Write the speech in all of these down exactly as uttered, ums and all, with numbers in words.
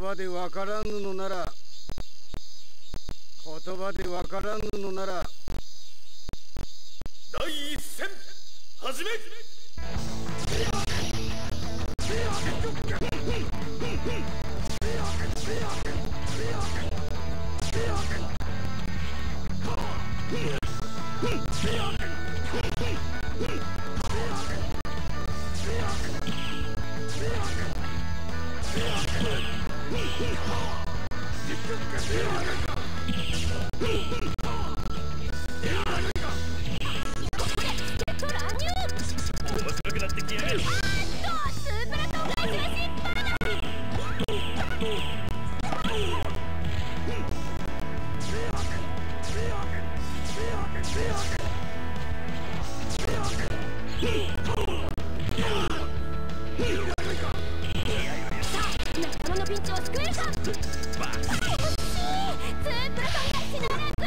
葉でわからぬのなら言葉でわからぬのなら第一戦始め。面白くなってきやがる。 仲間のピンチを救えるか。惜しい。ツープラトンが死なれず。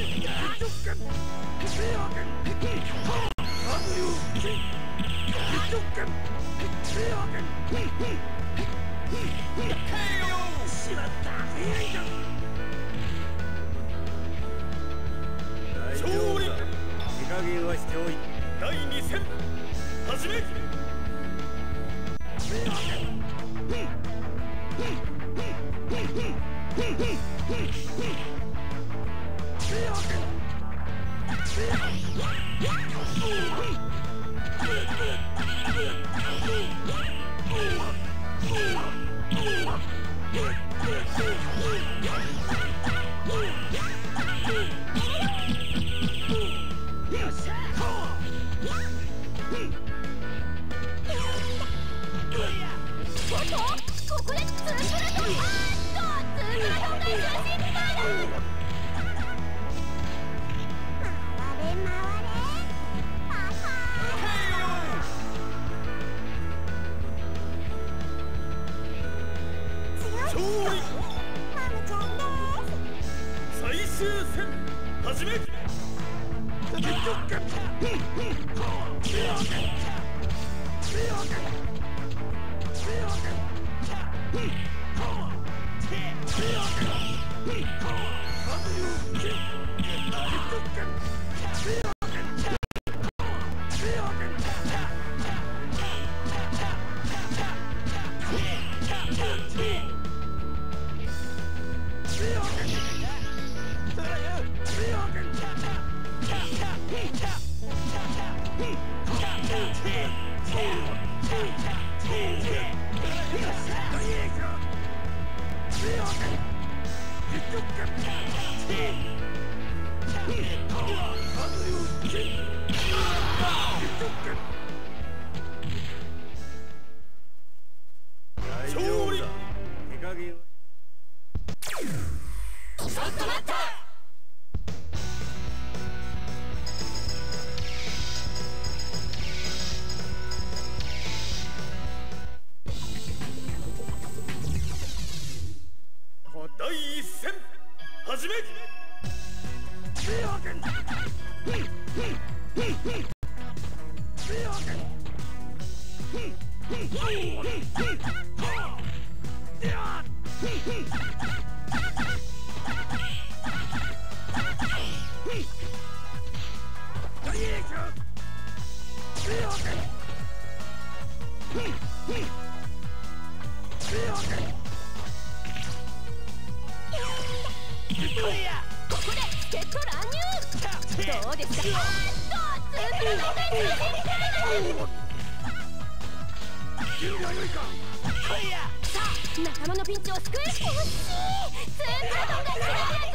一だいに戦始め。 ここでツープラトン、あーっとツープラトンが一緒失敗だ。回れ回れパパ強い。マムちゃんです。 最終戦始め。だいいっ戦始め。 ここで助っ人乱入。どうですか。あーっとツープラトンが一緒失敗だ。さあ仲間のピンチを救え。惜しい。ツープラトンが一緒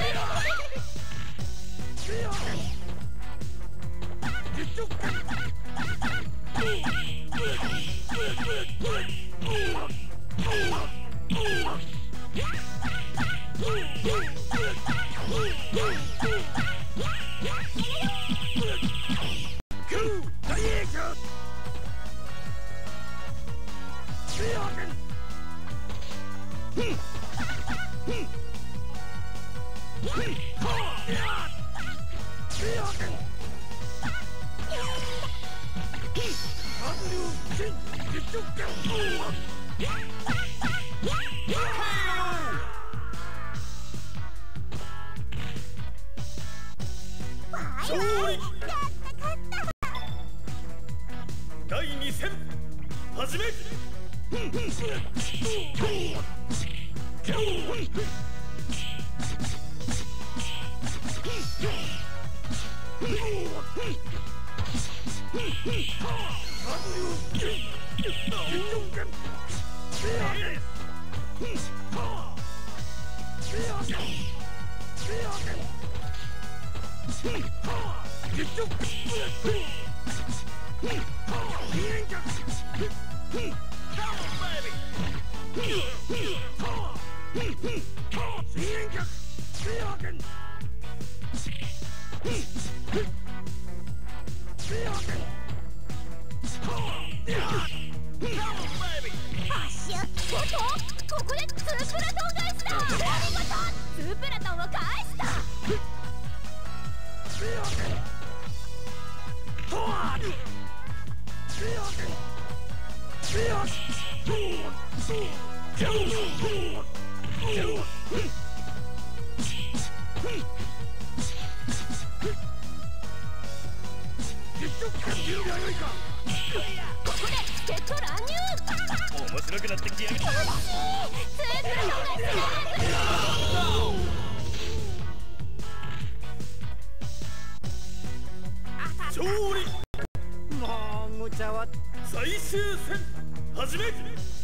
だいに戦始め。ここでツープラトン返しだ。お見事。ツープラトンを返した。 Get なってきやがる。勝利。 もう無茶は最終戦始め。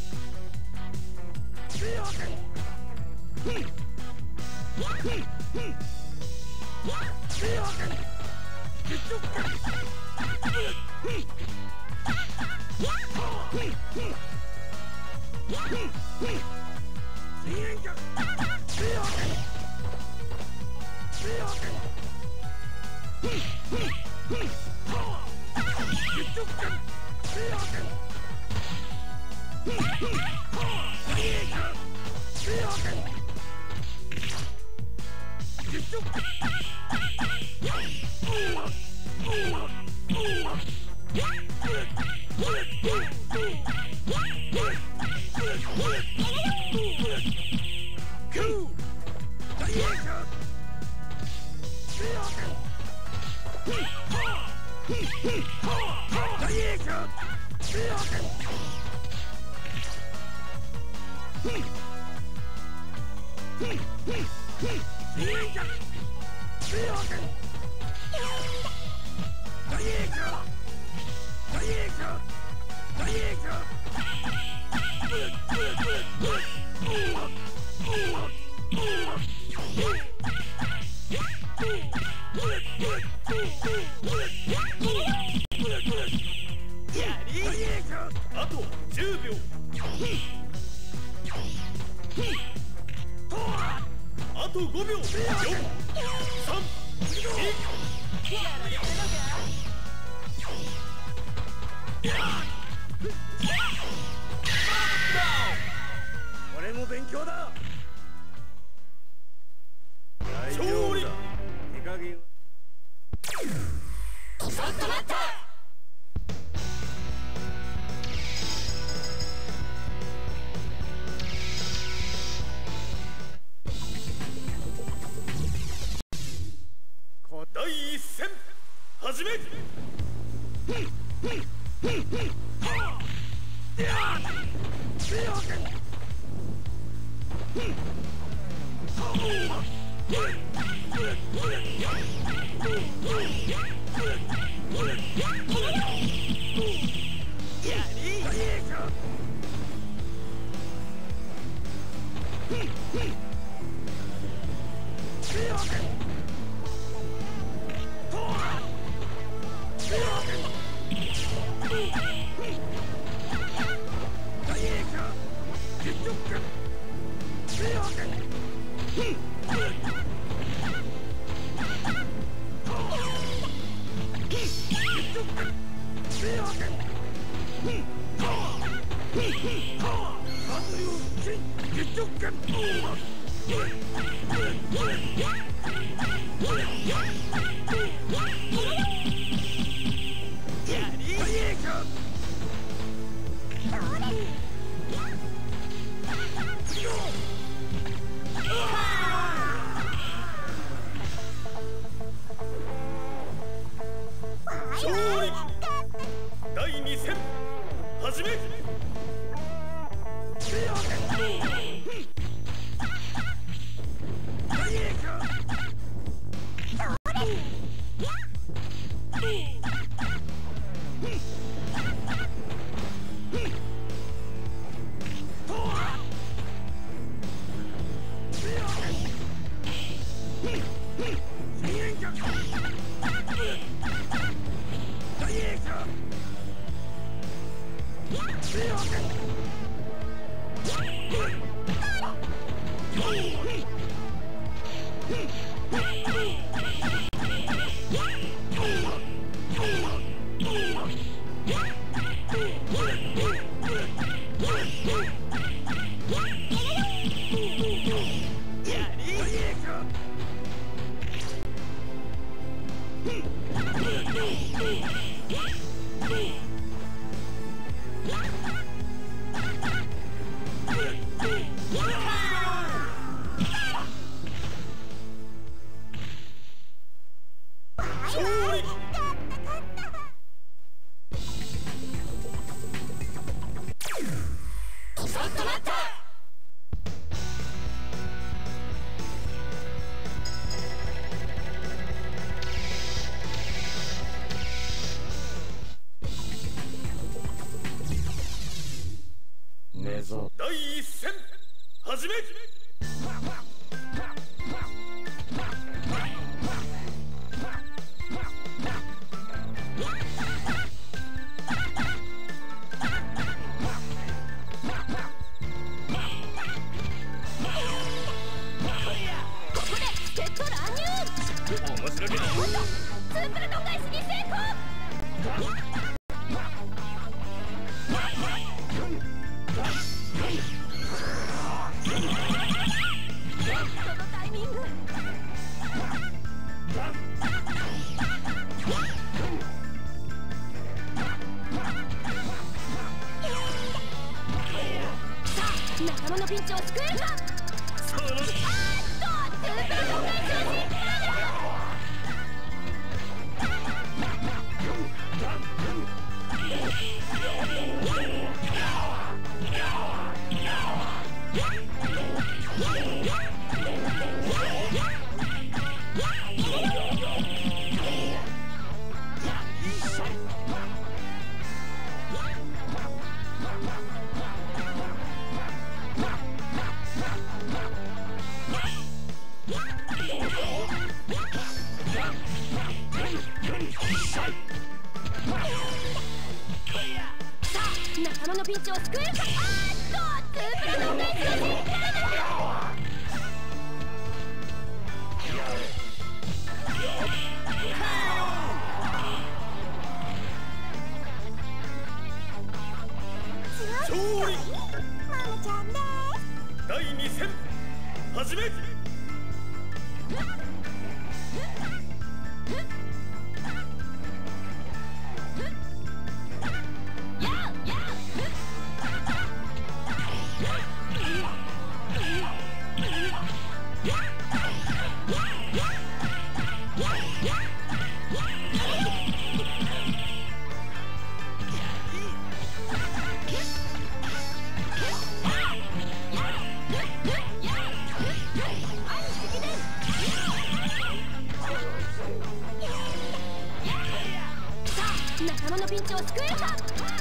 あとじゅうびょう。あとごびょう。よん、さん、に。 俺も勉強だ。 勝利。 手加減ちょっと待った。 第一戦始め。第二戦始め。 ト乱入。 面白くない。 おっと、ツープルトン返しに成功。そのタイミング。さあ、仲間のピンチを救えるか。 そのあーっと、ツープルトン返しをしていった。仲間のピンチを救えるか。あーっと、ツープルトン返しをしていった。 勝利。 ママちゃんです。 だいに戦始め。 仲間のピンチを救えるか。どう。あーっと、ツープルトン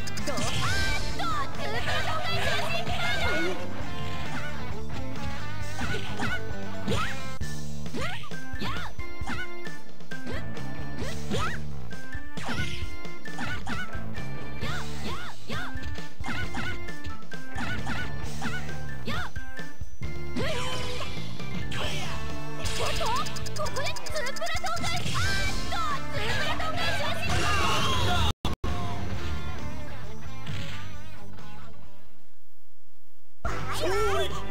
返しをしていった。おっと、ここでツープルトン返し。あーっと、ツープルトン返しをしていった。 勝利。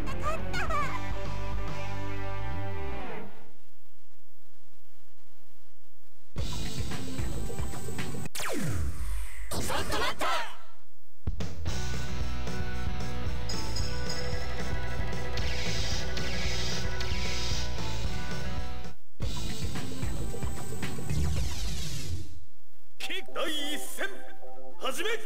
ちょっと待った。 だいいっ戦始め。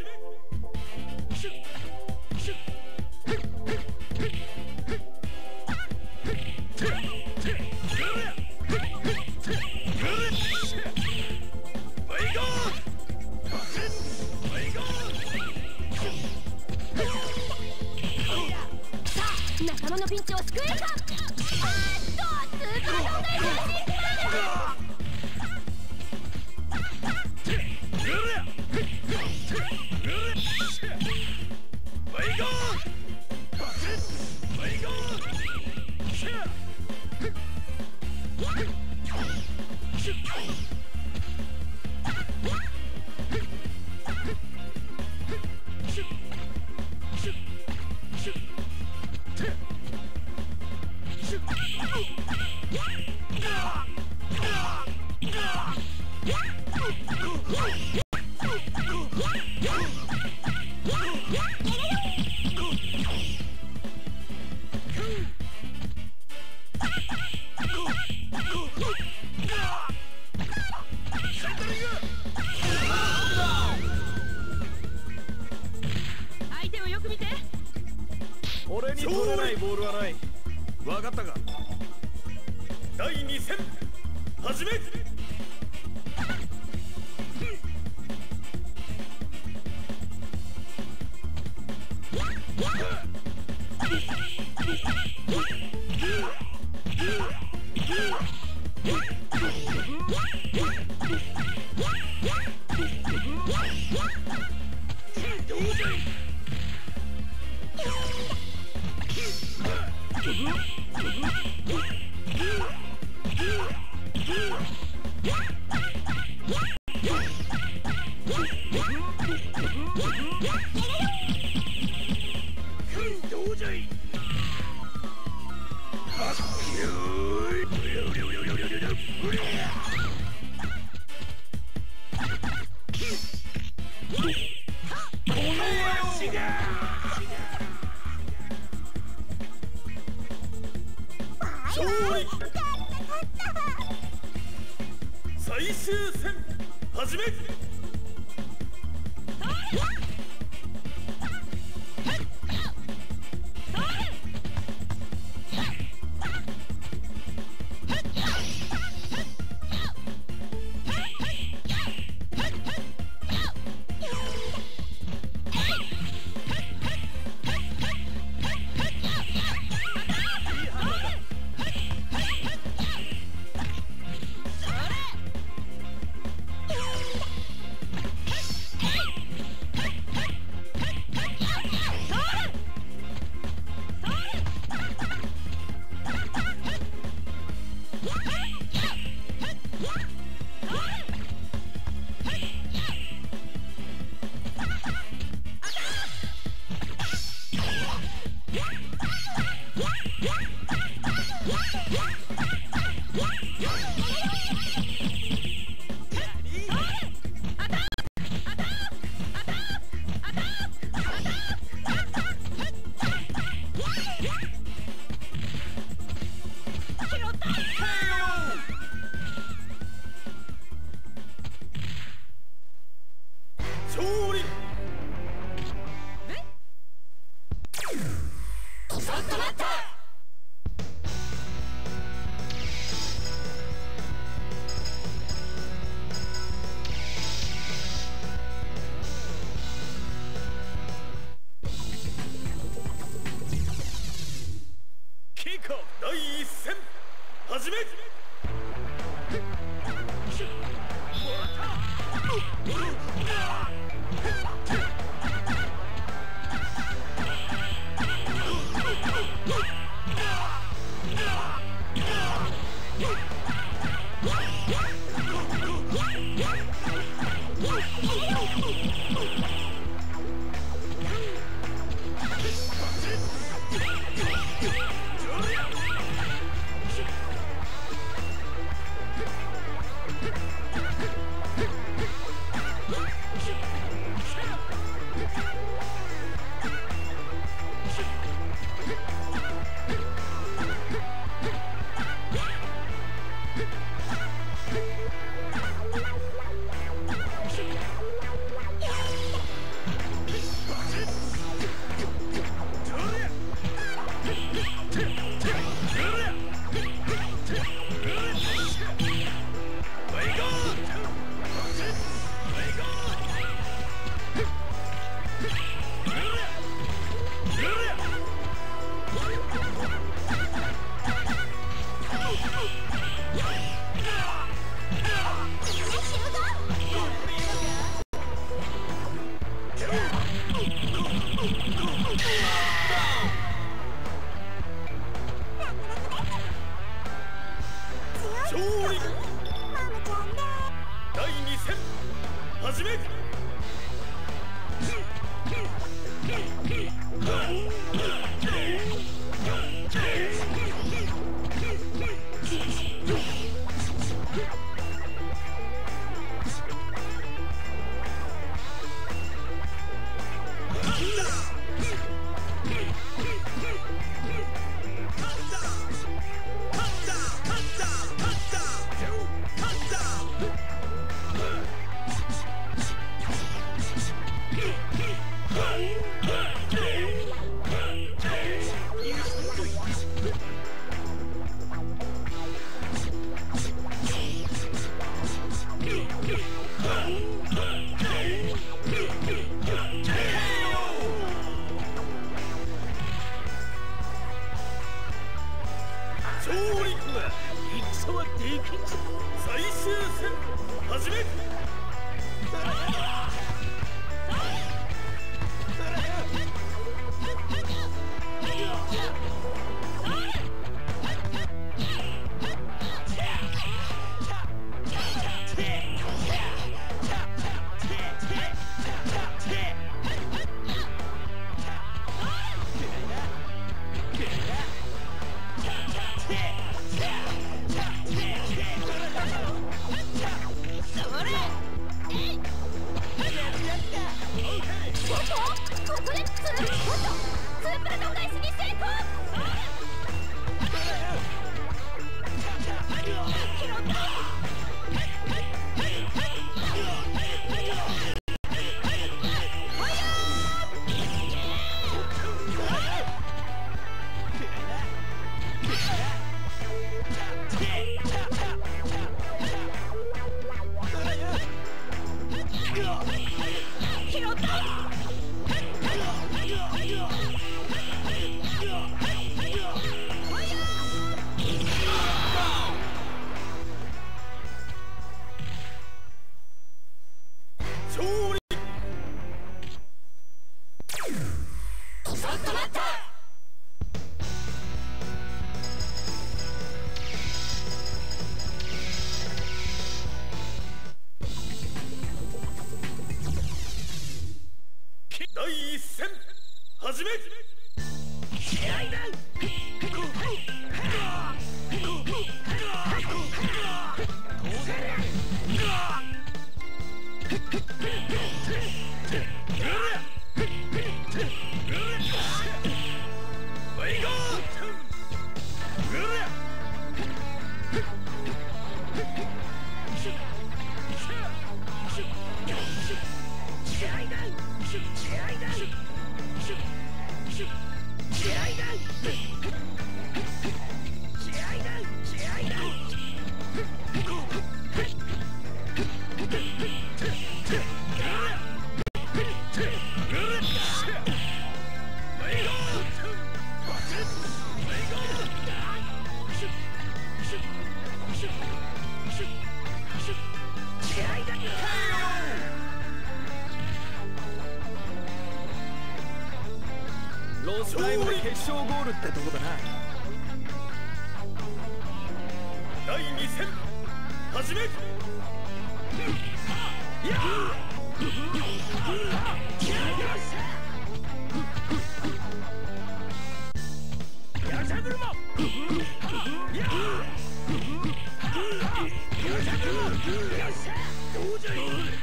仲間のピンチを救えるか。あーっと、ツープルトン返しをしていった。相手をよく見て。 俺に取れないボールはない。分かったか。 だいに戦始め。 利。最終戦始め。第一戦始め。第二戦始め。最終戦始め。 第一戦始め。試合だ。 ロスタイムで決勝ゴールってとこだな。 だいに戦始め。ややしゃぐるま。ややしゃぐるま。よっしゃ。どうじゃい。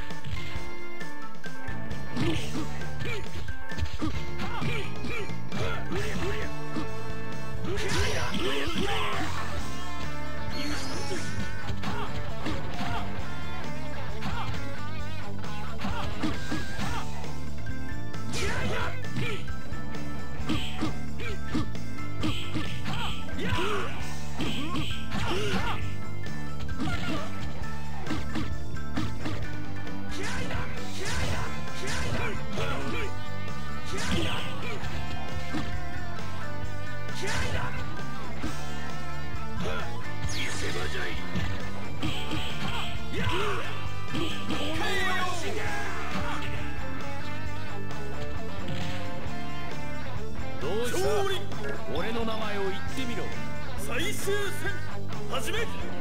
どうした？俺の名前を言ってみろ。 最終戦始め。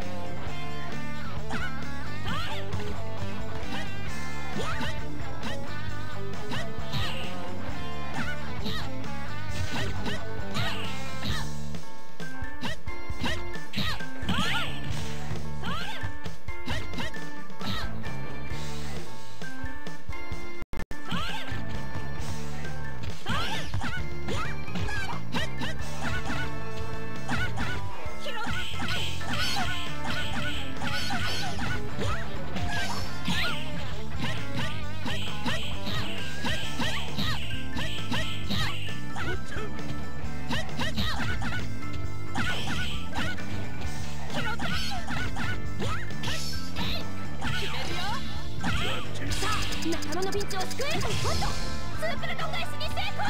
仲間のピンチを救えるとスープラトン返しに成功。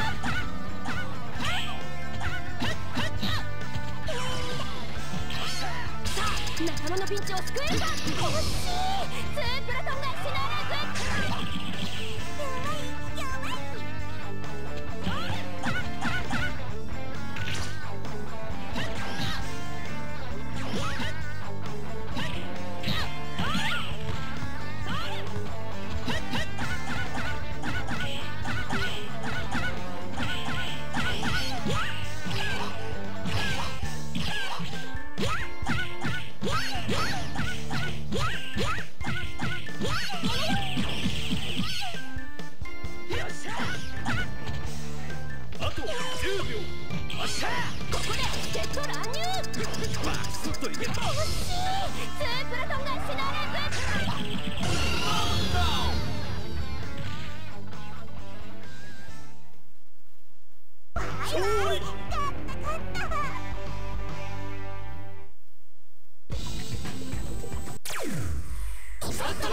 さあ仲間のピンチを救えるか。惜しい。スープラトン返しならず。Yeah! ープラトンが死なれ勝利。 ちょっと待った。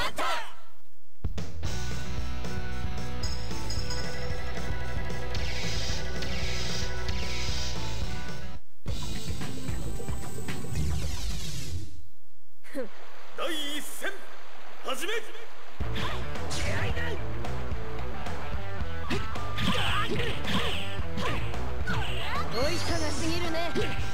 第一戦始め。 おいかがすぎるね。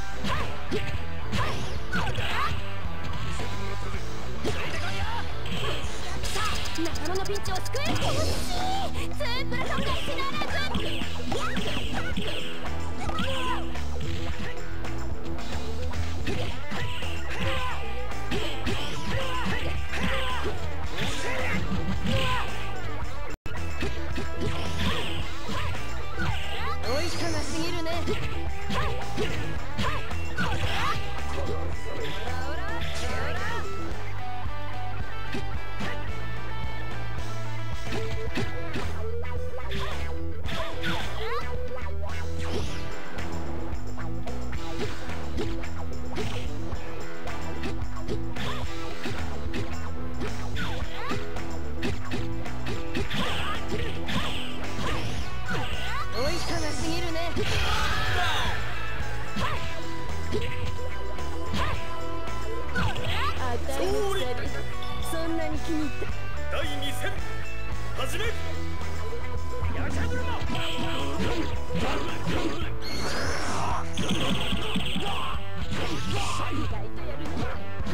仲間のピンチを救え。惜しい。スープラトンが死なれず。おいかがすぎるね。おいかがすぎるね。あたいの鎖そんなに気に入った。 第二戦始め。やしゃぶるな。 意外とやるね。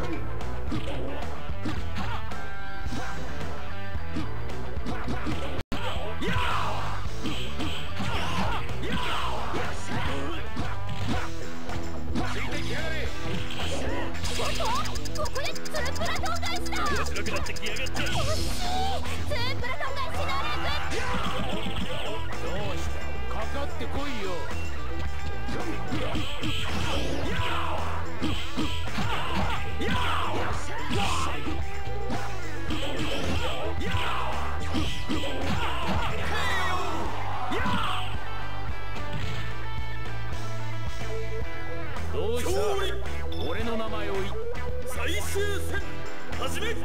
ここでスープラトン返しだ。 面白くなってきやがって。 惜しい。スープラトンが死なれず。 どうしたかかってこいよ。どうした俺の名前を言っ最終戦始め。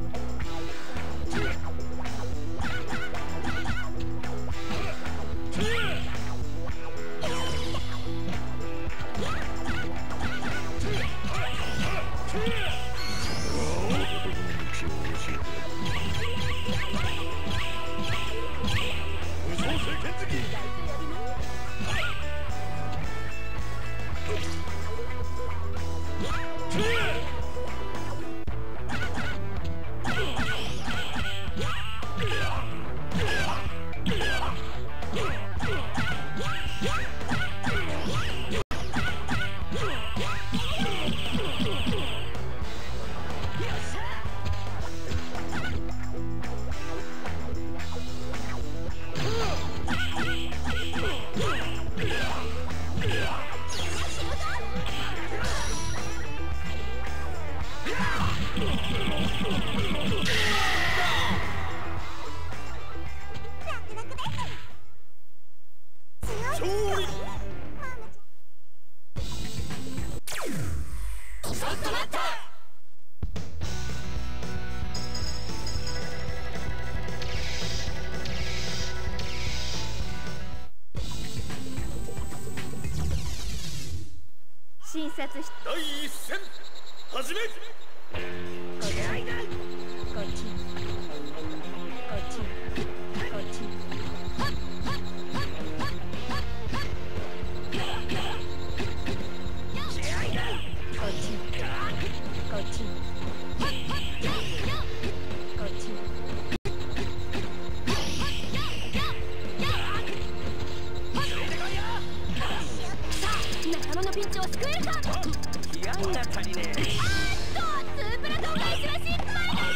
診察し第一戦始め。 こっちこっちこっちこっちこっちこっち仲間のピンチを救えるか。 気合が足りねえ。 あーっとスープラトン返しは失敗だ。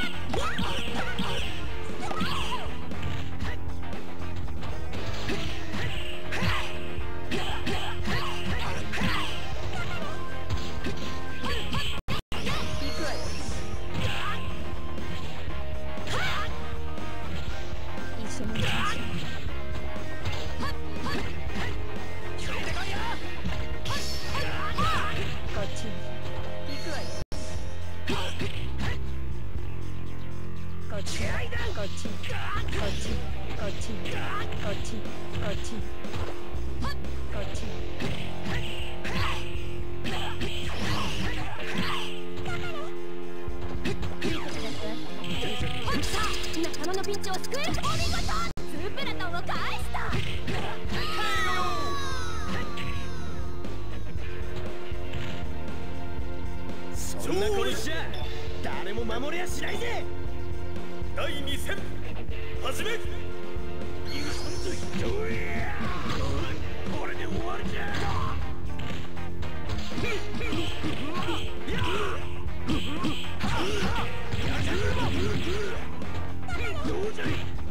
仲間のピンチを救える。お見事。スープラトンを返した。 そんな殺しじゃ誰も守れやしないぜ。 だいに戦始め。これで終わりじゃ。どうじゃい。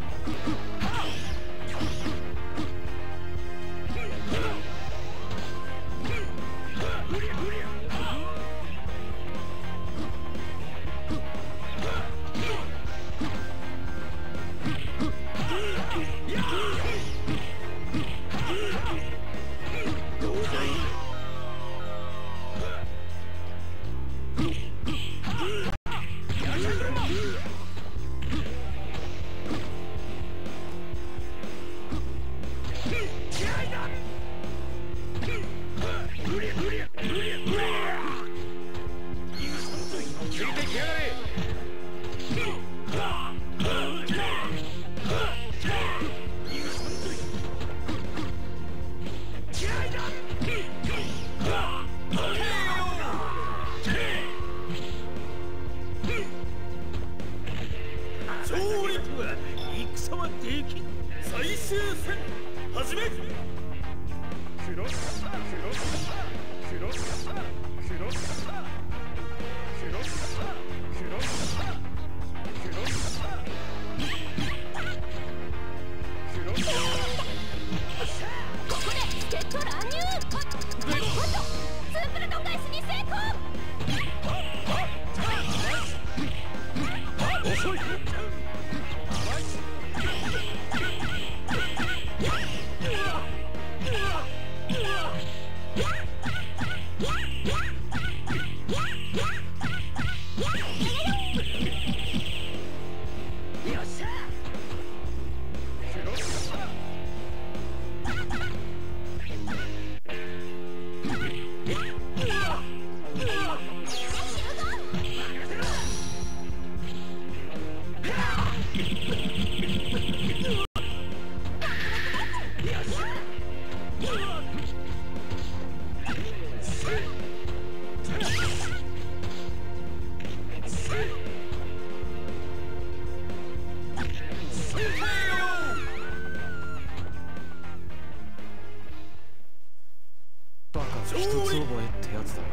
一つ覚えってやつだな。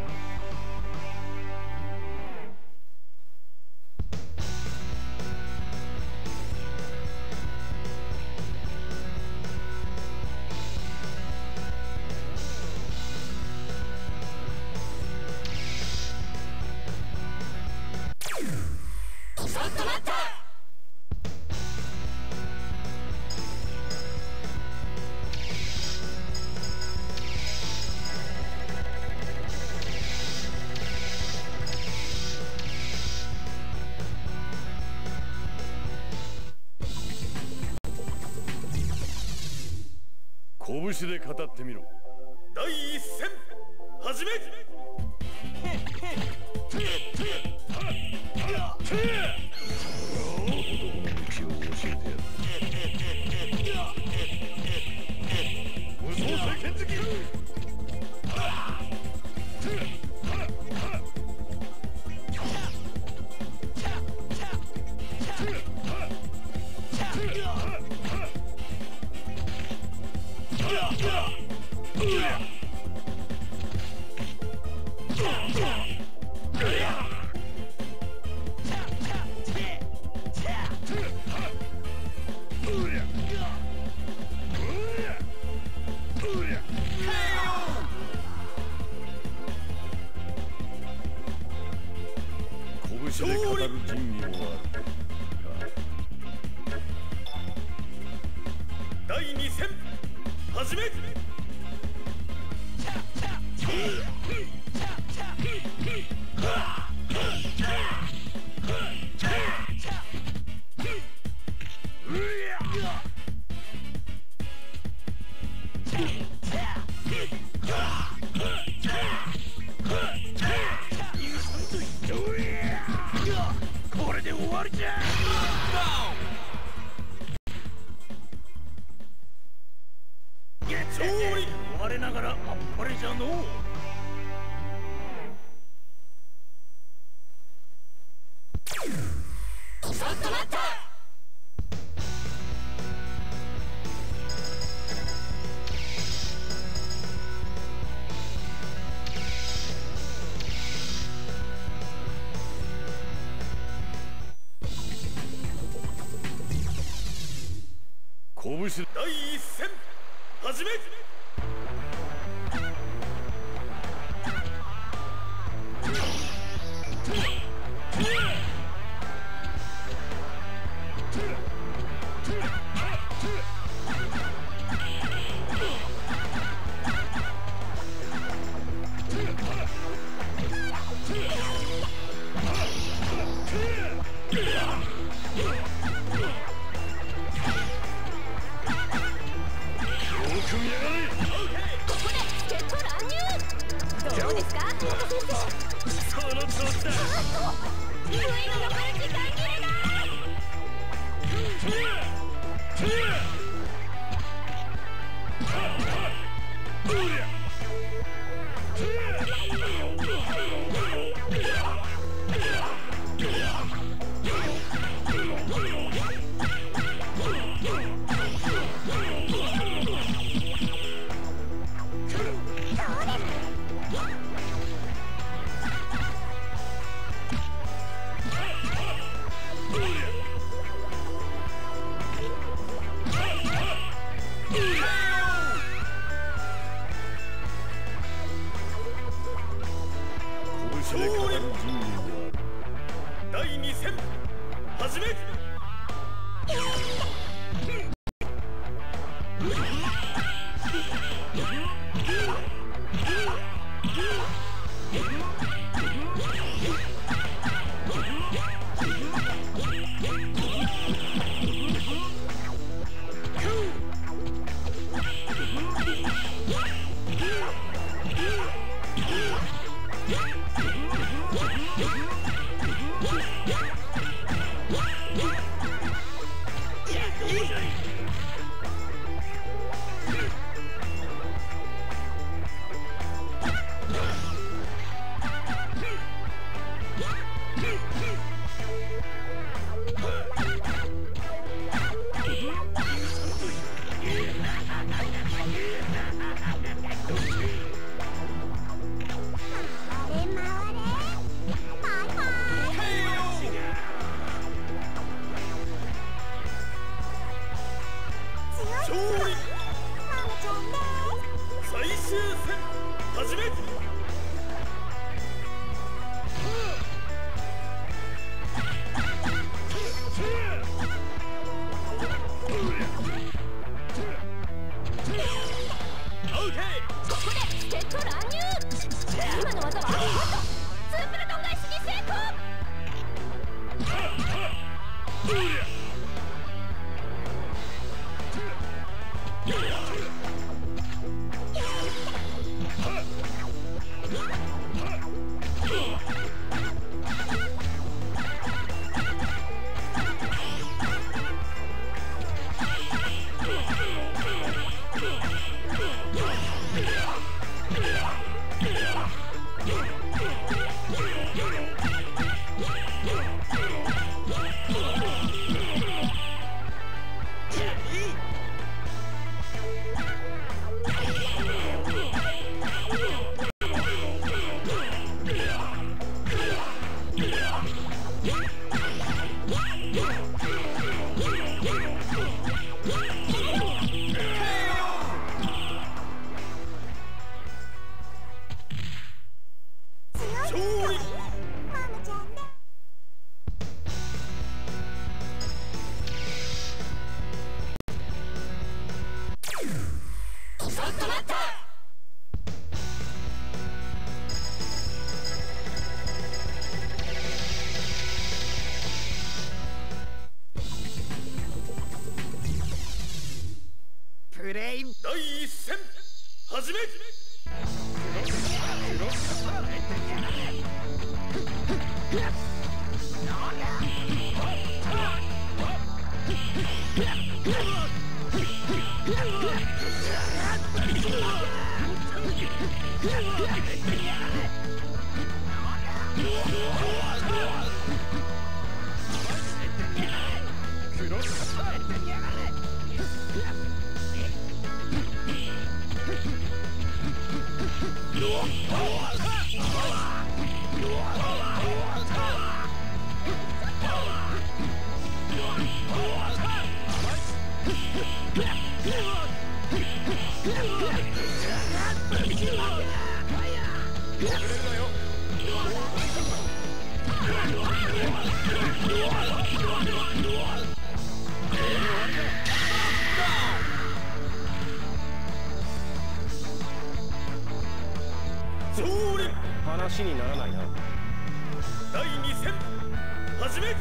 拳で語ってみろ。第一戦始め。無双聖剣好き。拳で語る仁義もある。第二戦始め。 終わりじゃ。勝利。我ながらあっぱれじゃのう。 ちょっと待った。 拳第一戦始め。第二戦始め。第一戦始め。 話にならないな。 だいに戦始め。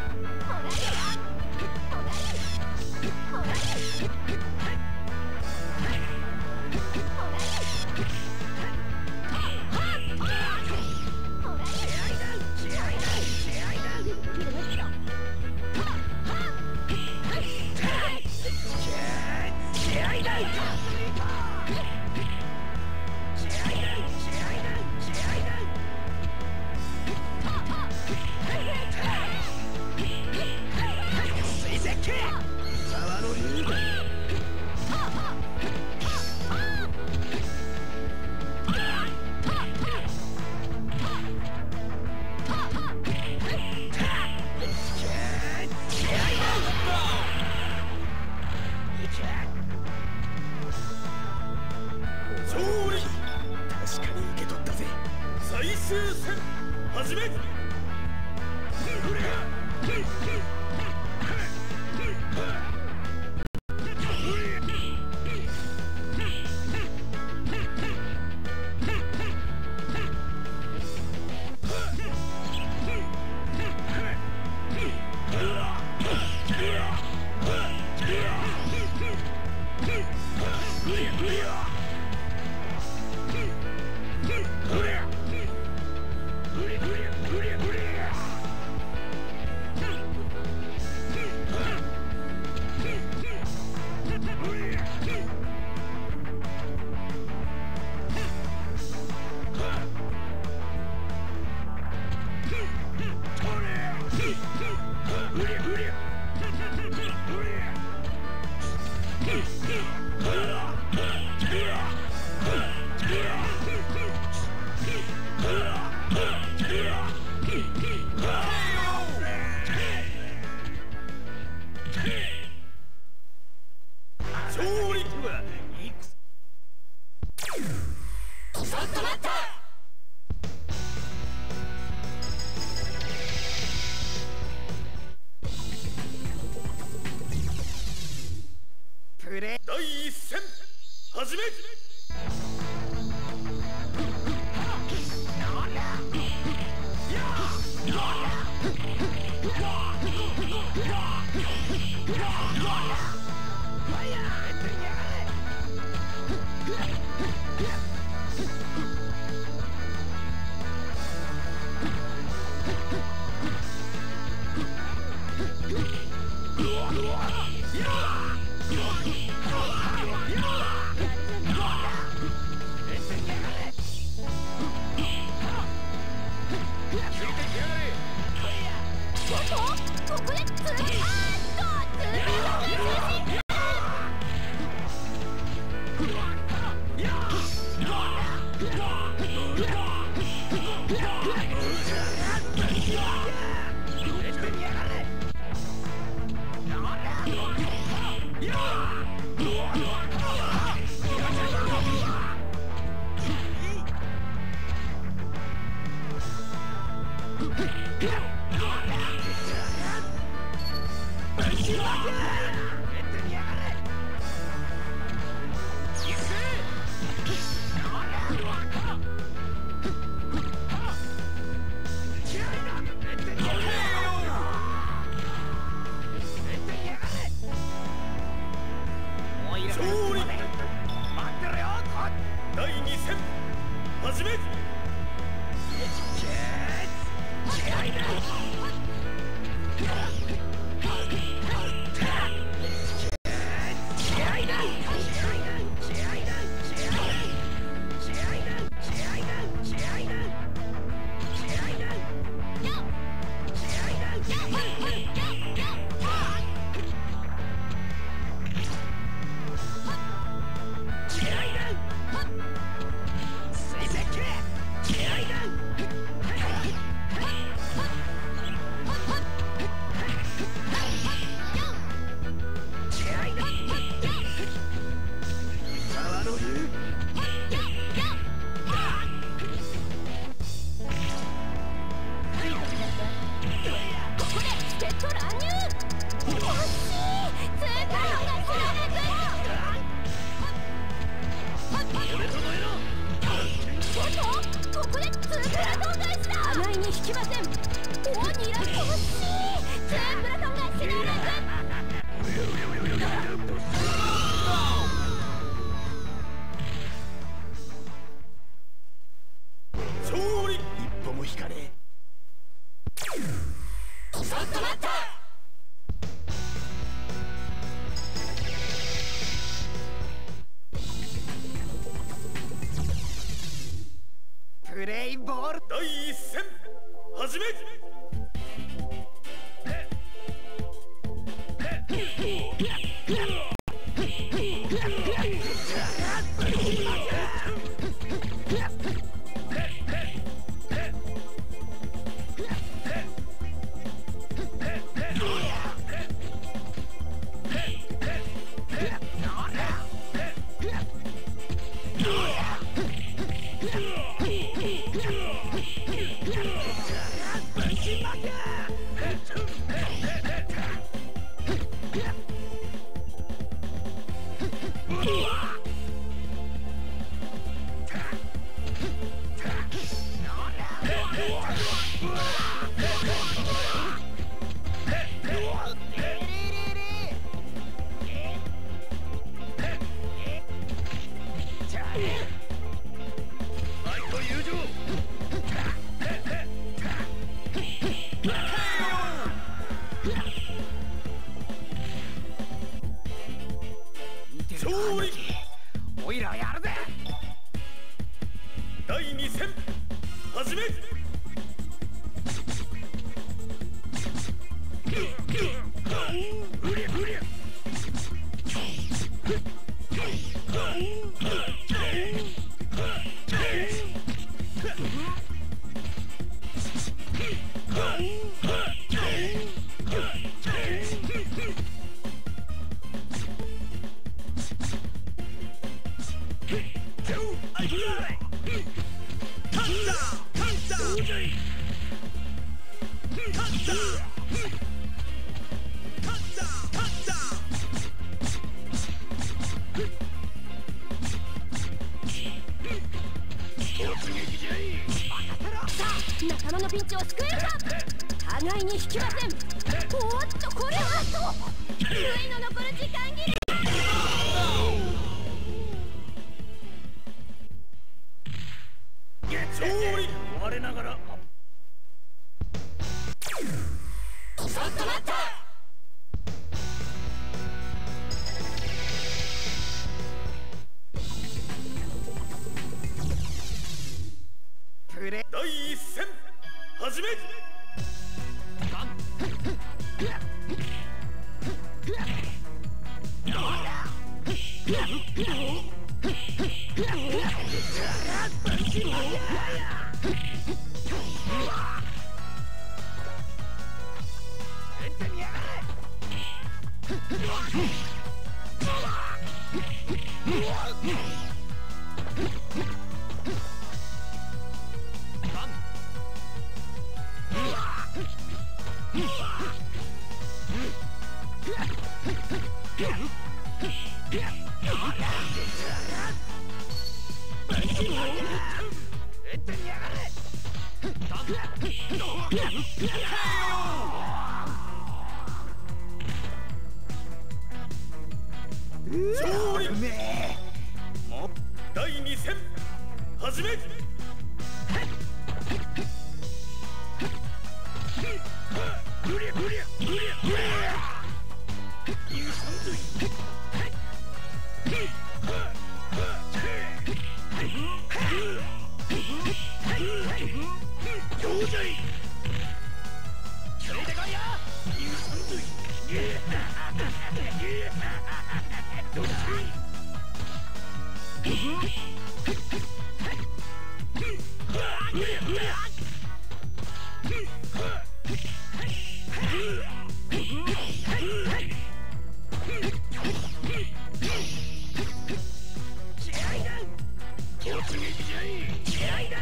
第一戦始め。 ト乱入。惜しい。通過路が知られず。おっと、ここでツープラトン返しだ。互いに引きません。おお、にら惜しい。ツープラトンが知られず。 勝利。一歩も引かねえ。 ちょっと待った。 プレイボール第一戦始め。おいらやるぜ。第二戦始め。 仲間のピンチを救えるか。互いに引きません。おっと、これは悔いの残る時間切れ。 勝利。我ながらちょっと待った。 第一戦始め。勝利。第二戦始め。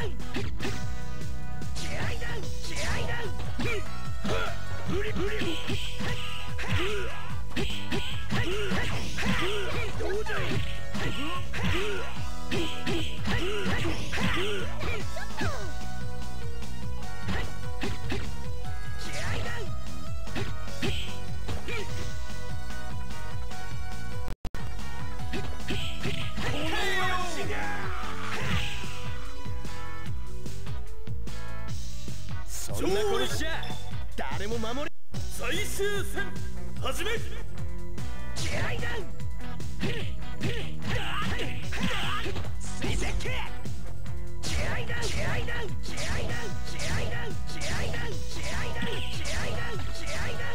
無理無理そんな子にしちゃ誰も守れ。 最終戦始め。気合いだ。水石気合いだ。気合いだ。気合いだ。気合いだ。気合いだ。気合いだ。気合いだ。気合いだ。気合いだ。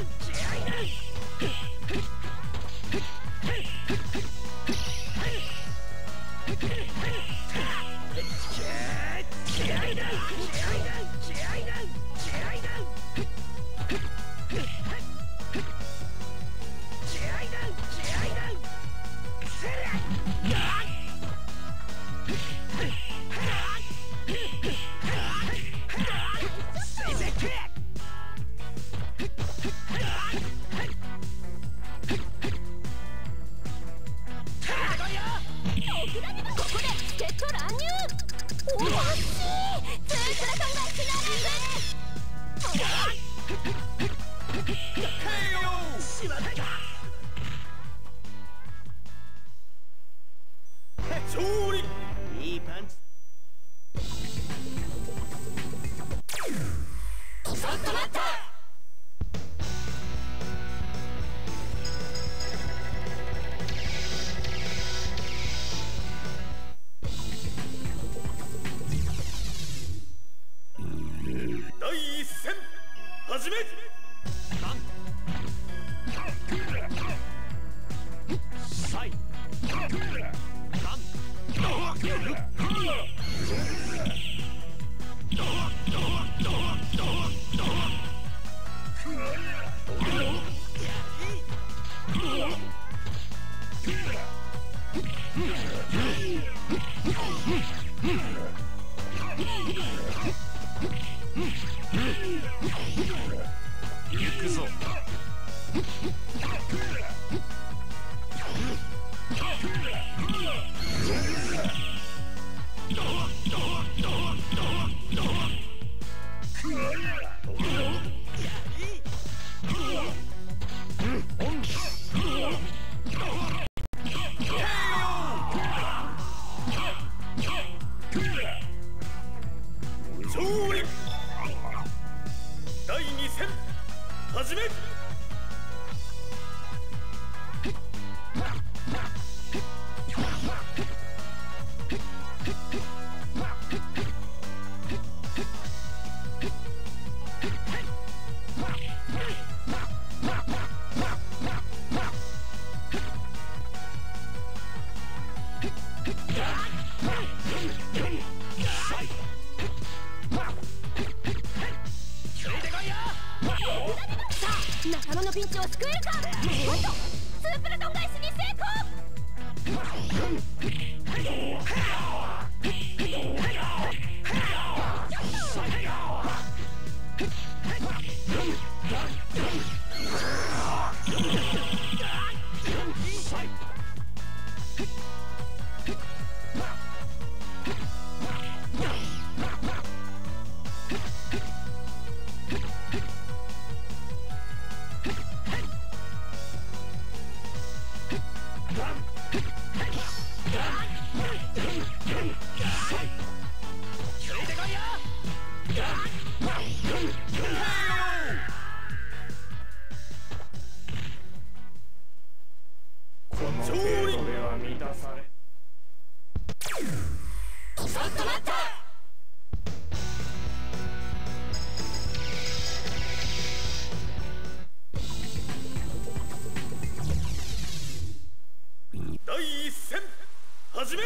いいパンチ。ちょっと待った。第一戦始め。サイ行くぞ。勝利。だいに戦始め。 仲間のピンチを救えるか。おっと、スープラトン返しに成功。第一戦始め。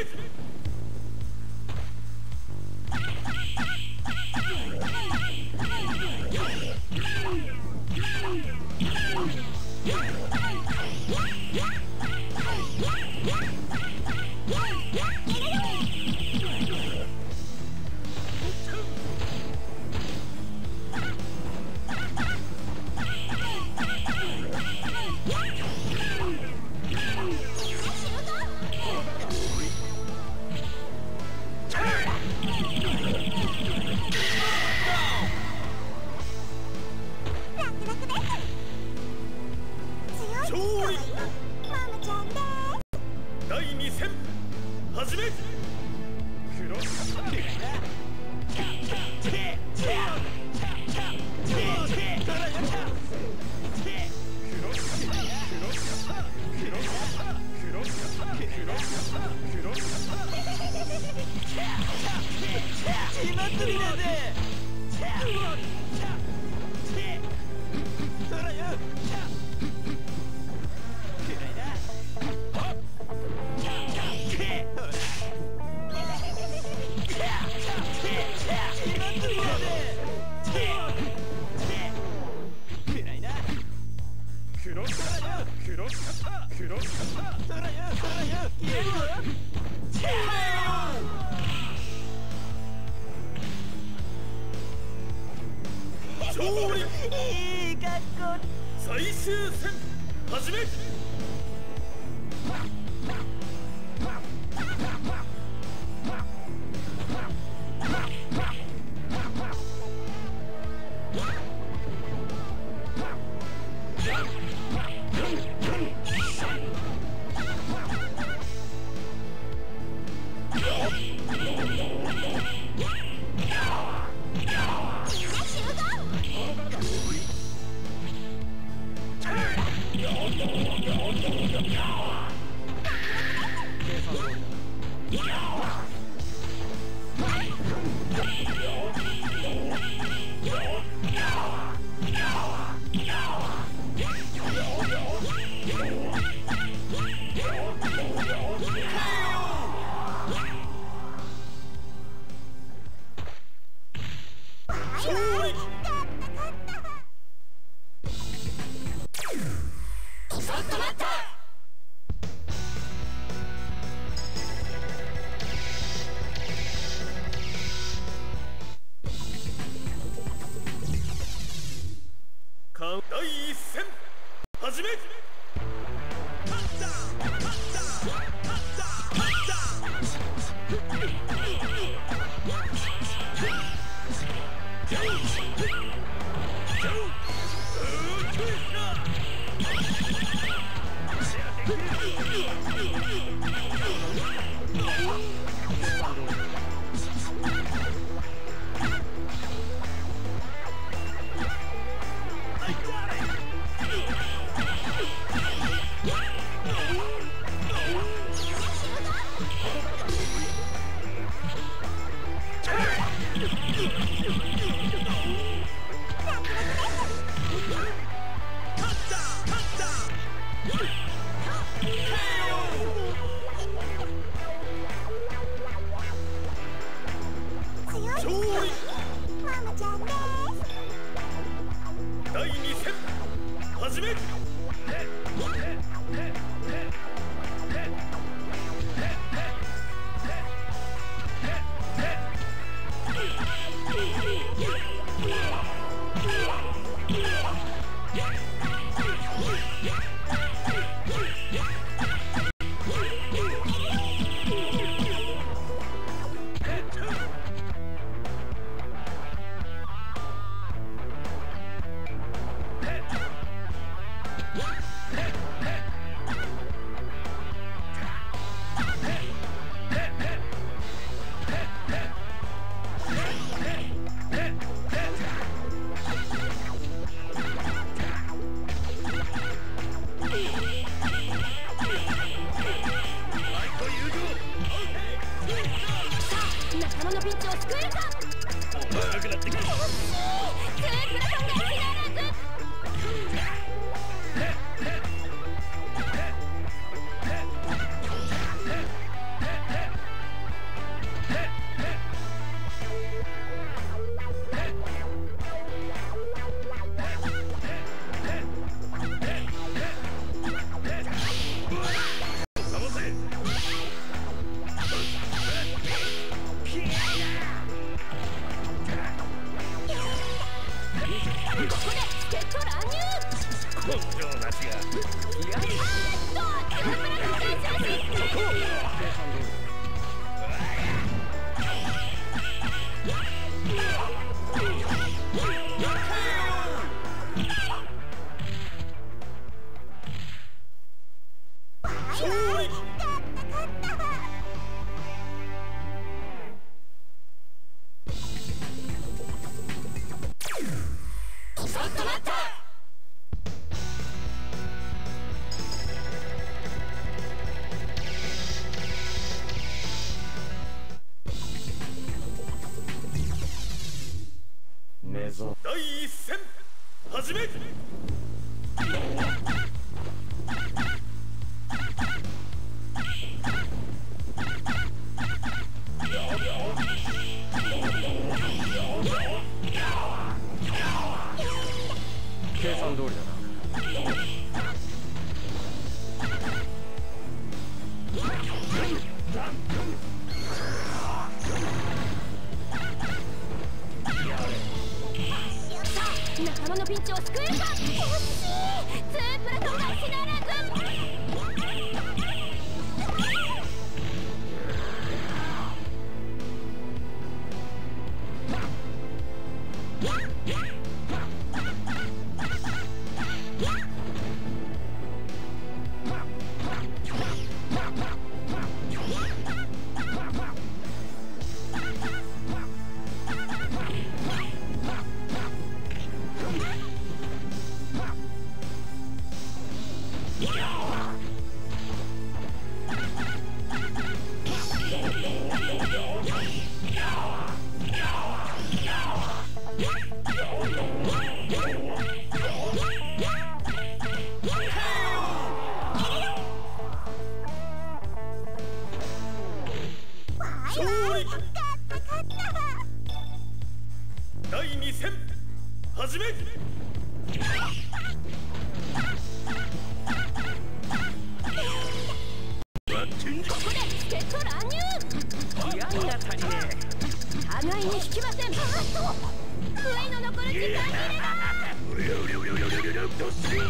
いい格好。 最終戦始め。第一戦始め。第二戦始め。仲間のピンチを救えるか。長くなってくる。惜しい。クープラトンが知られず。第一戦始め。計算通りだな。 仲間のピンチを救えるか。惜しい。ツープラトンが死なれず。 だいに戦始め。ここで助っ人乱入。 いやんが足りねえ。 互いに引きません。あっと上の残る時間切れだ。 うりゃうりゃうりゃうりゃうりゃどっしり。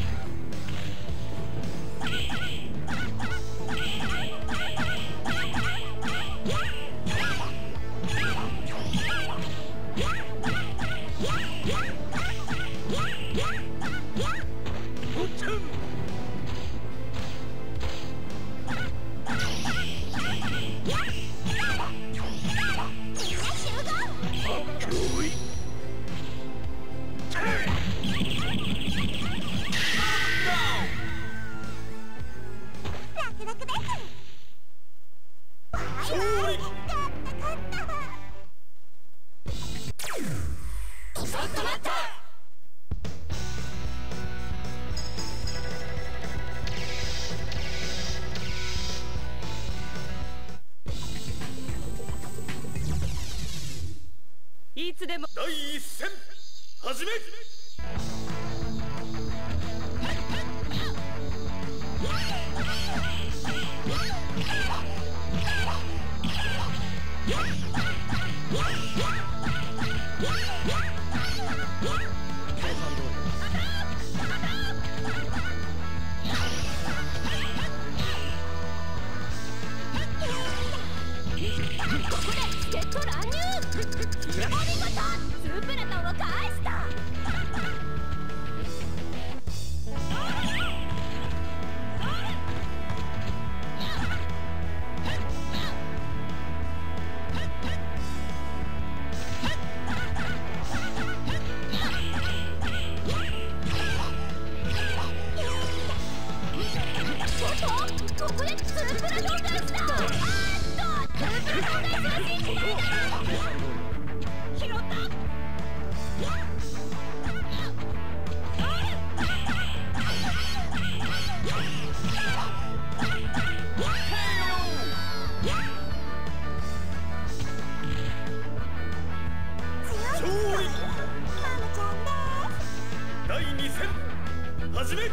いつでもだいいっ戦始め。 ここで助っ人乱入。お見事。ツープラトンを返した。ここでツープラトン返した。あーっとツープラトン返しが信じないだ。拾った。 だいに戦始め。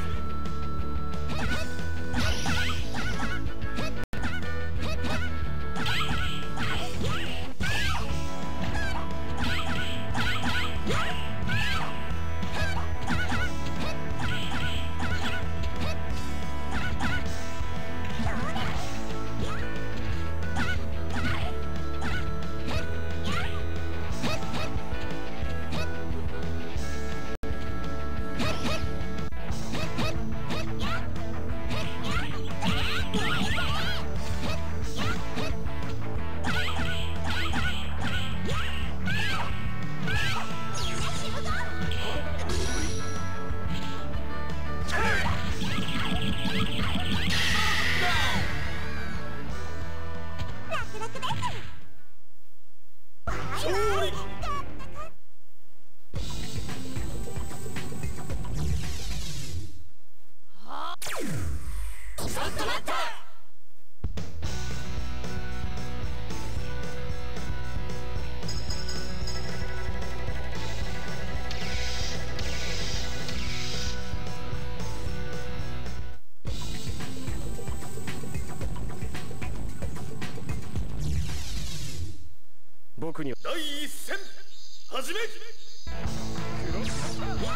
僕にだいいっ戦始め。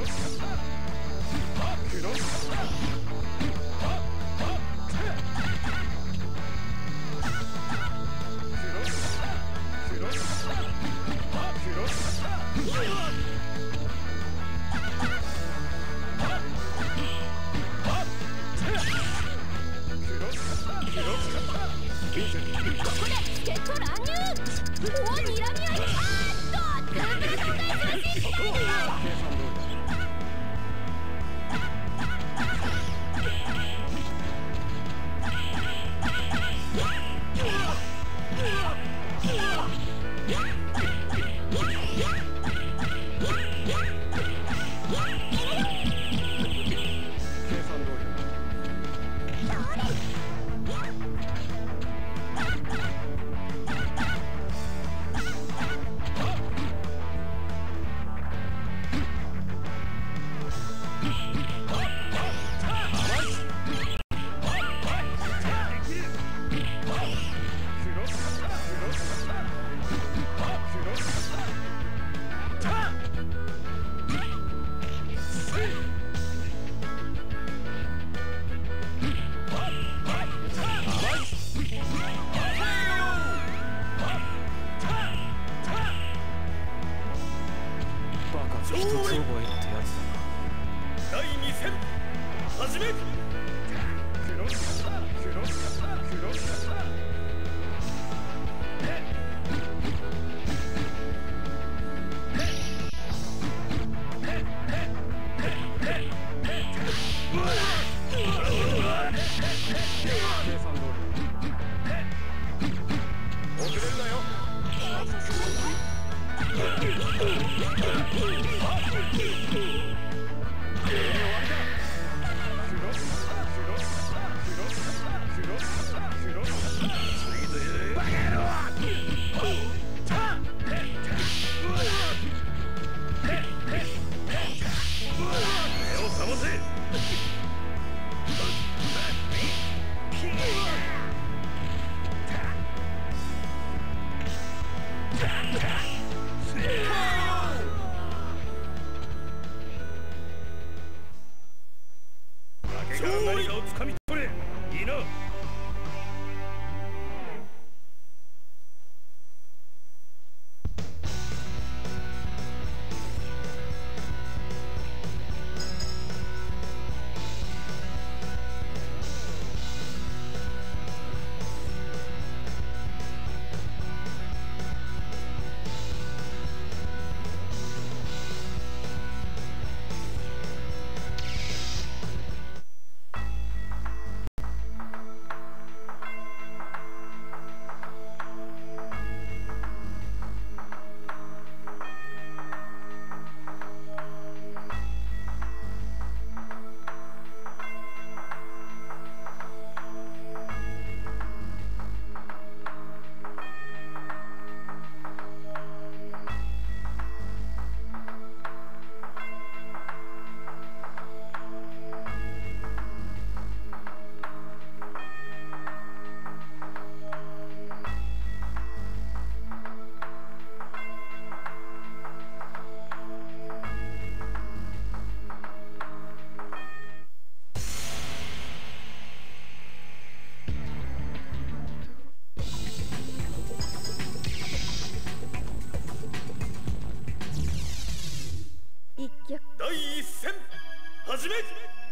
始め。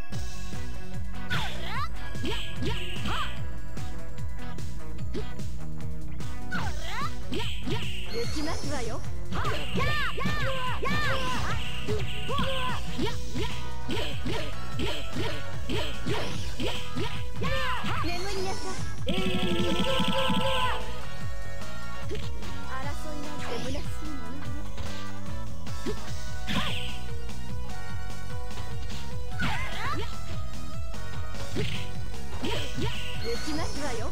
行きますわよ。眠りなさい。永遠に眠りなさい。争いなんて虚しいものね。行きますわよ。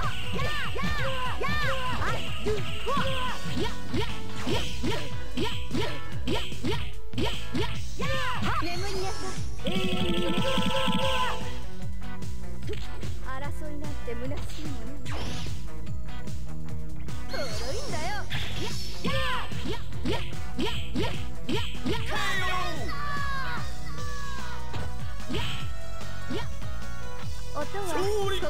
眠りなさい。永遠に眠りなさい。争いなんて虚しいものね。古いんだよ。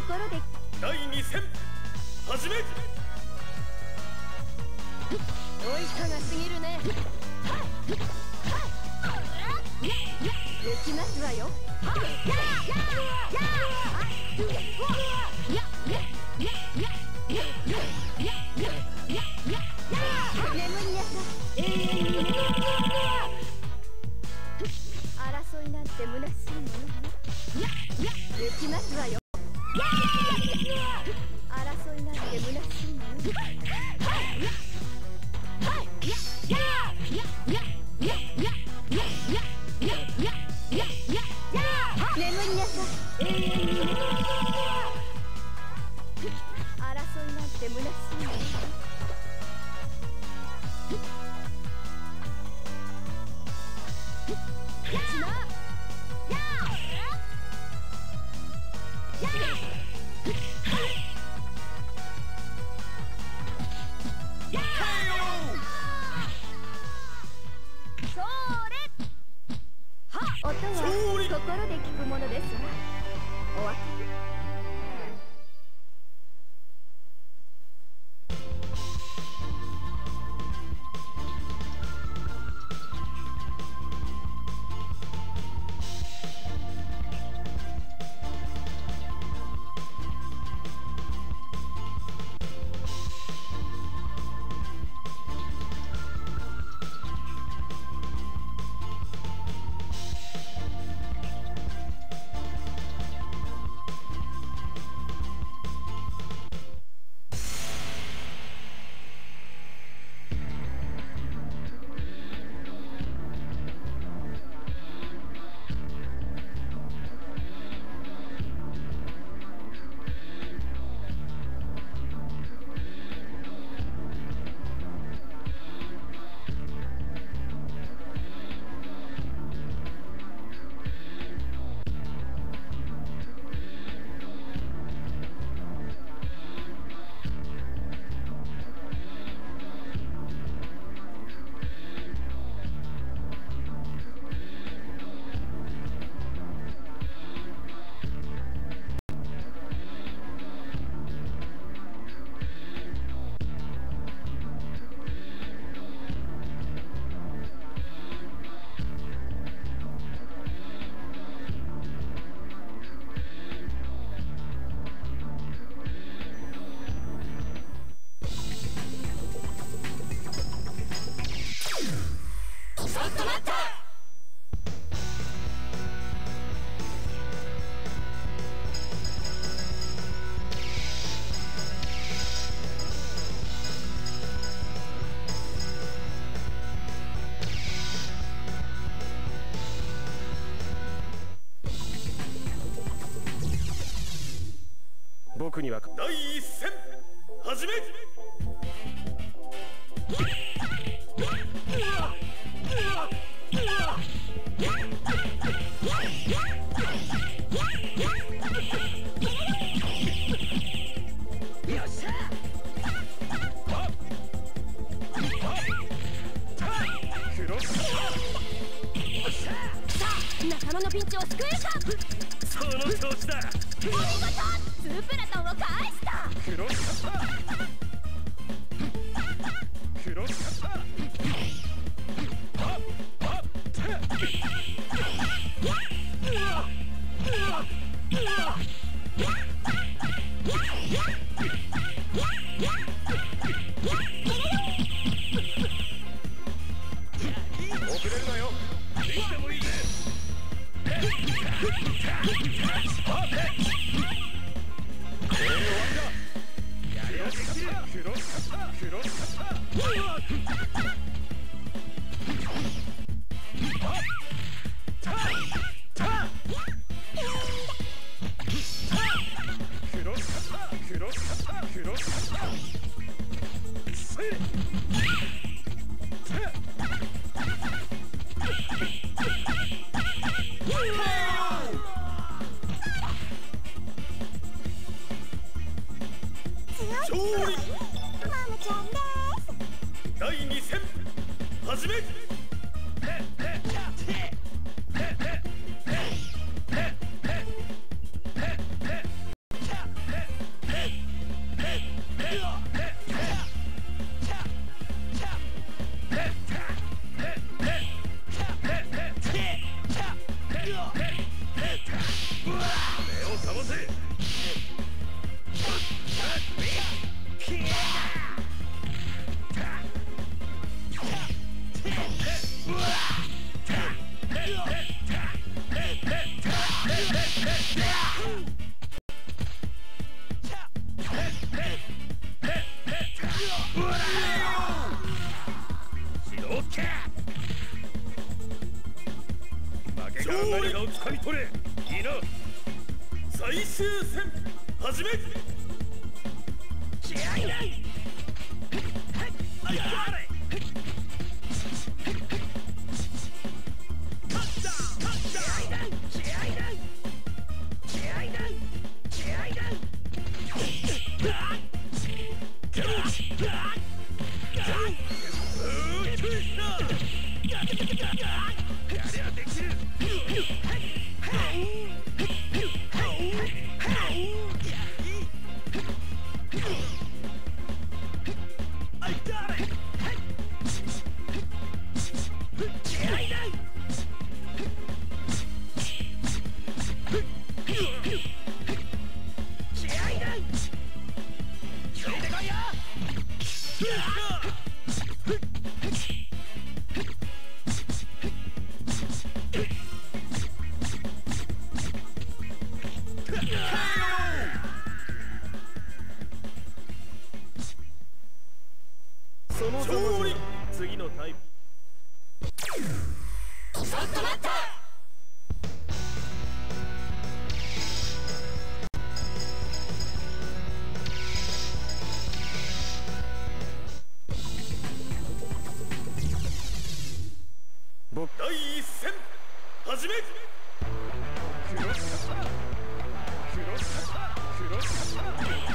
ころでだいに戦始め。 おいかがすぎるね。行きますわよ。眠りなさい。永遠に眠りなさい。争いなんて虚しいものね。行きますわよ。争いなんて虚しいもの。眠りなさい。永遠に眠りなさい。争いなんて虚しいもの。音は心で聞くものですわ。お分かり？ 僕にはだい一戦始め。 仲間のピンチを救えるか。 その調子だ。 お見事。スープラトンを返した。 クロスカッター。クロスカッター。遅れるなよ。できてもいいぜ。だい何かを掴み取れ。いいな。最終戦始め。 気合いだ。I got it. 勝利。次のタイム。 ちょっと待った。 第一戦始め。クロスカッタークロスカッタークロスカッター。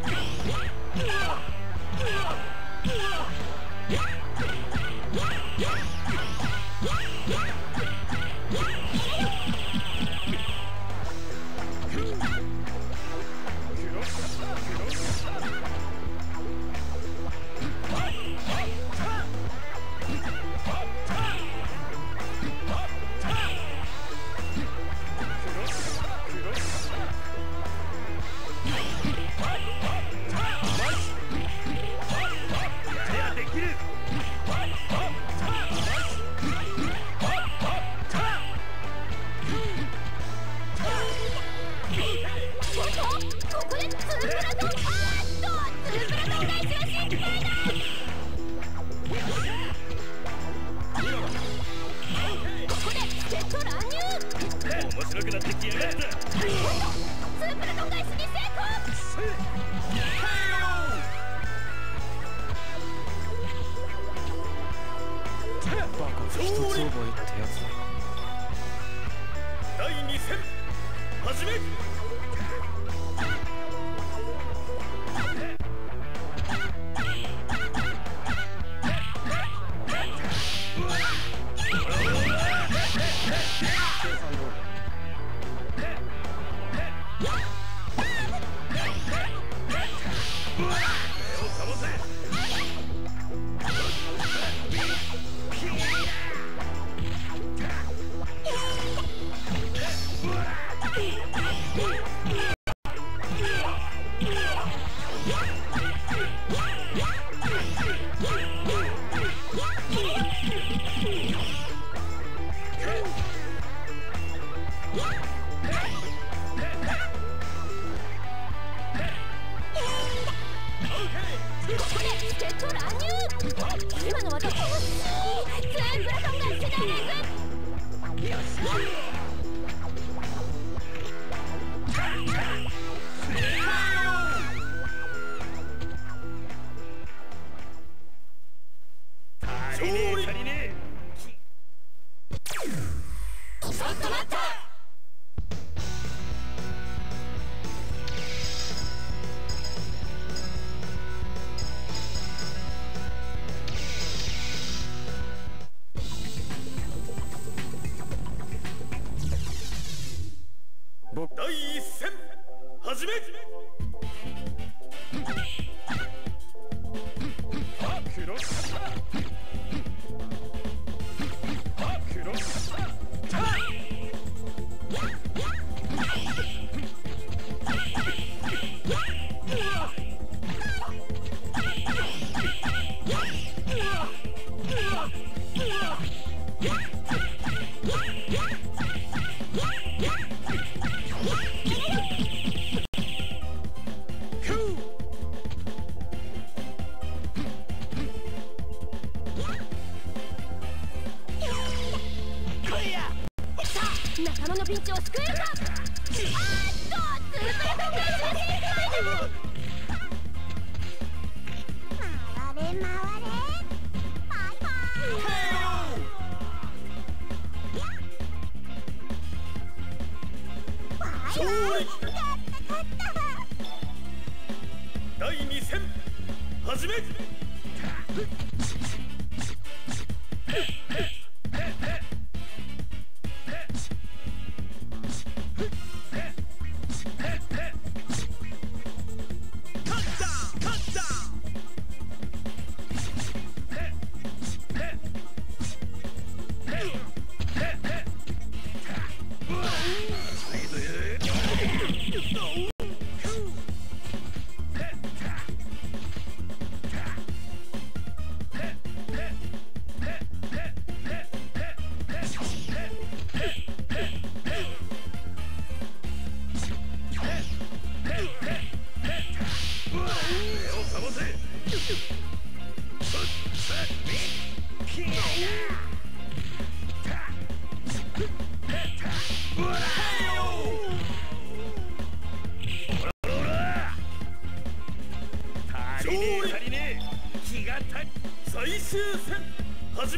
今の私欲しい。全部ラトンが死なれず。よっしゃ。 勝利。足りねえ。 ちょっと待った。 第一戦始め。クロスカッタークロスカッター。 仲間のピンチを救えるか。あーっとスープラトンがシューティングアイテム。 回れ回れパイパ勝利。 ー勝っただいに戦始め。最終戦始め。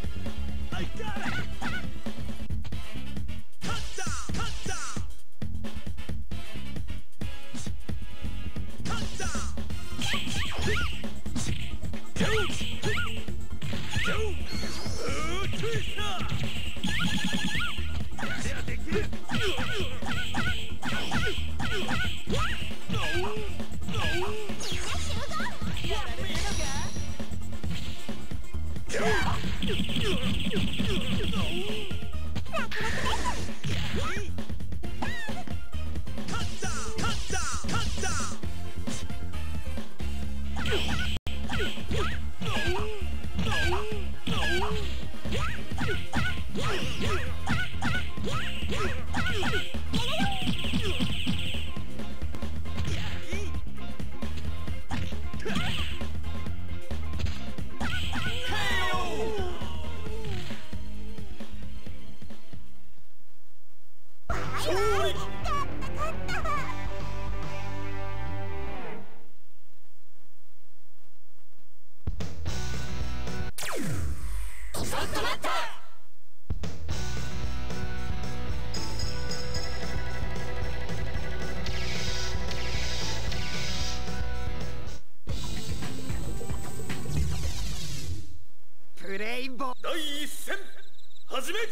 だいいち戦始め。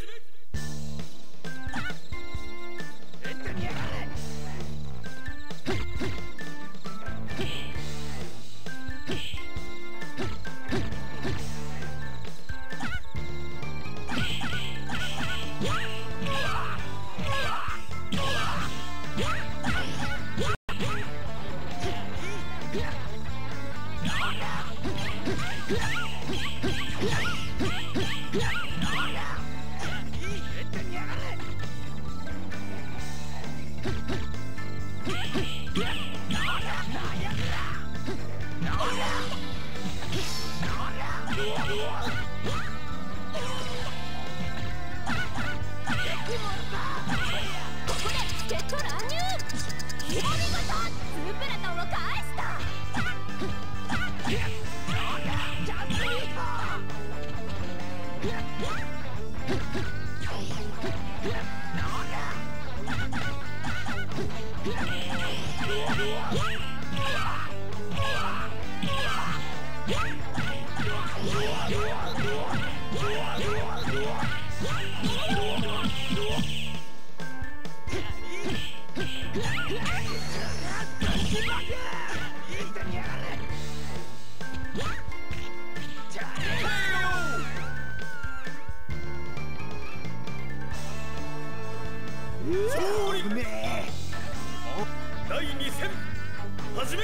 だいに戦始め。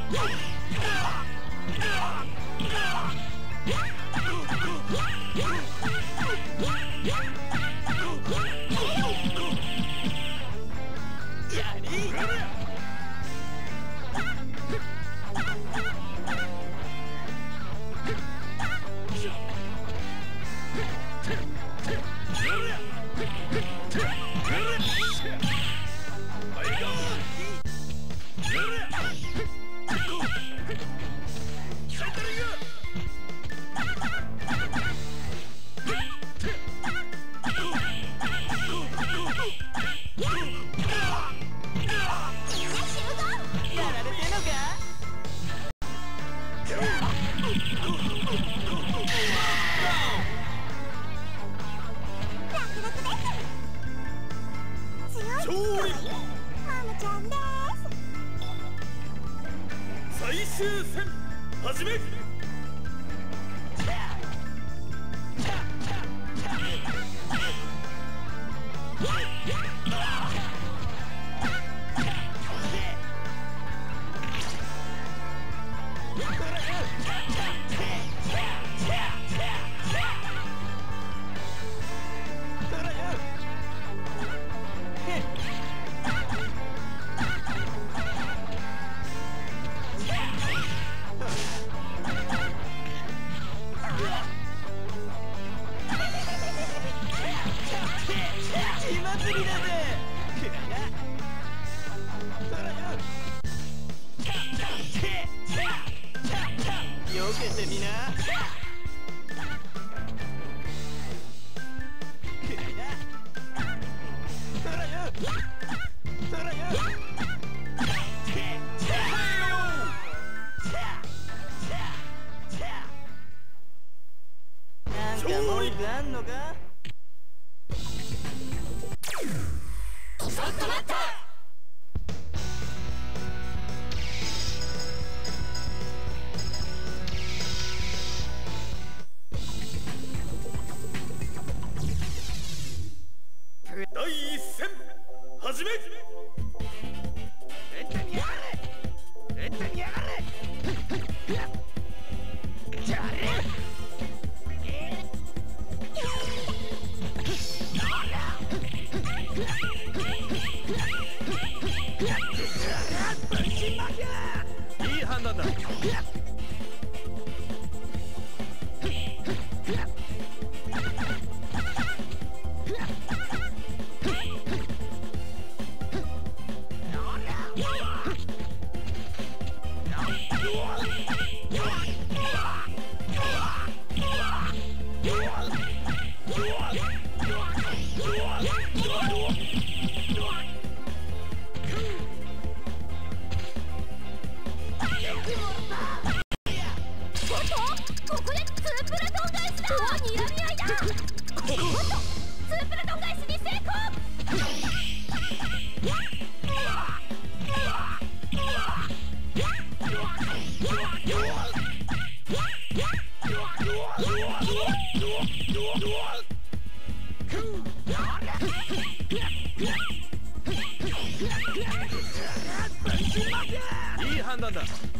いい判断だ。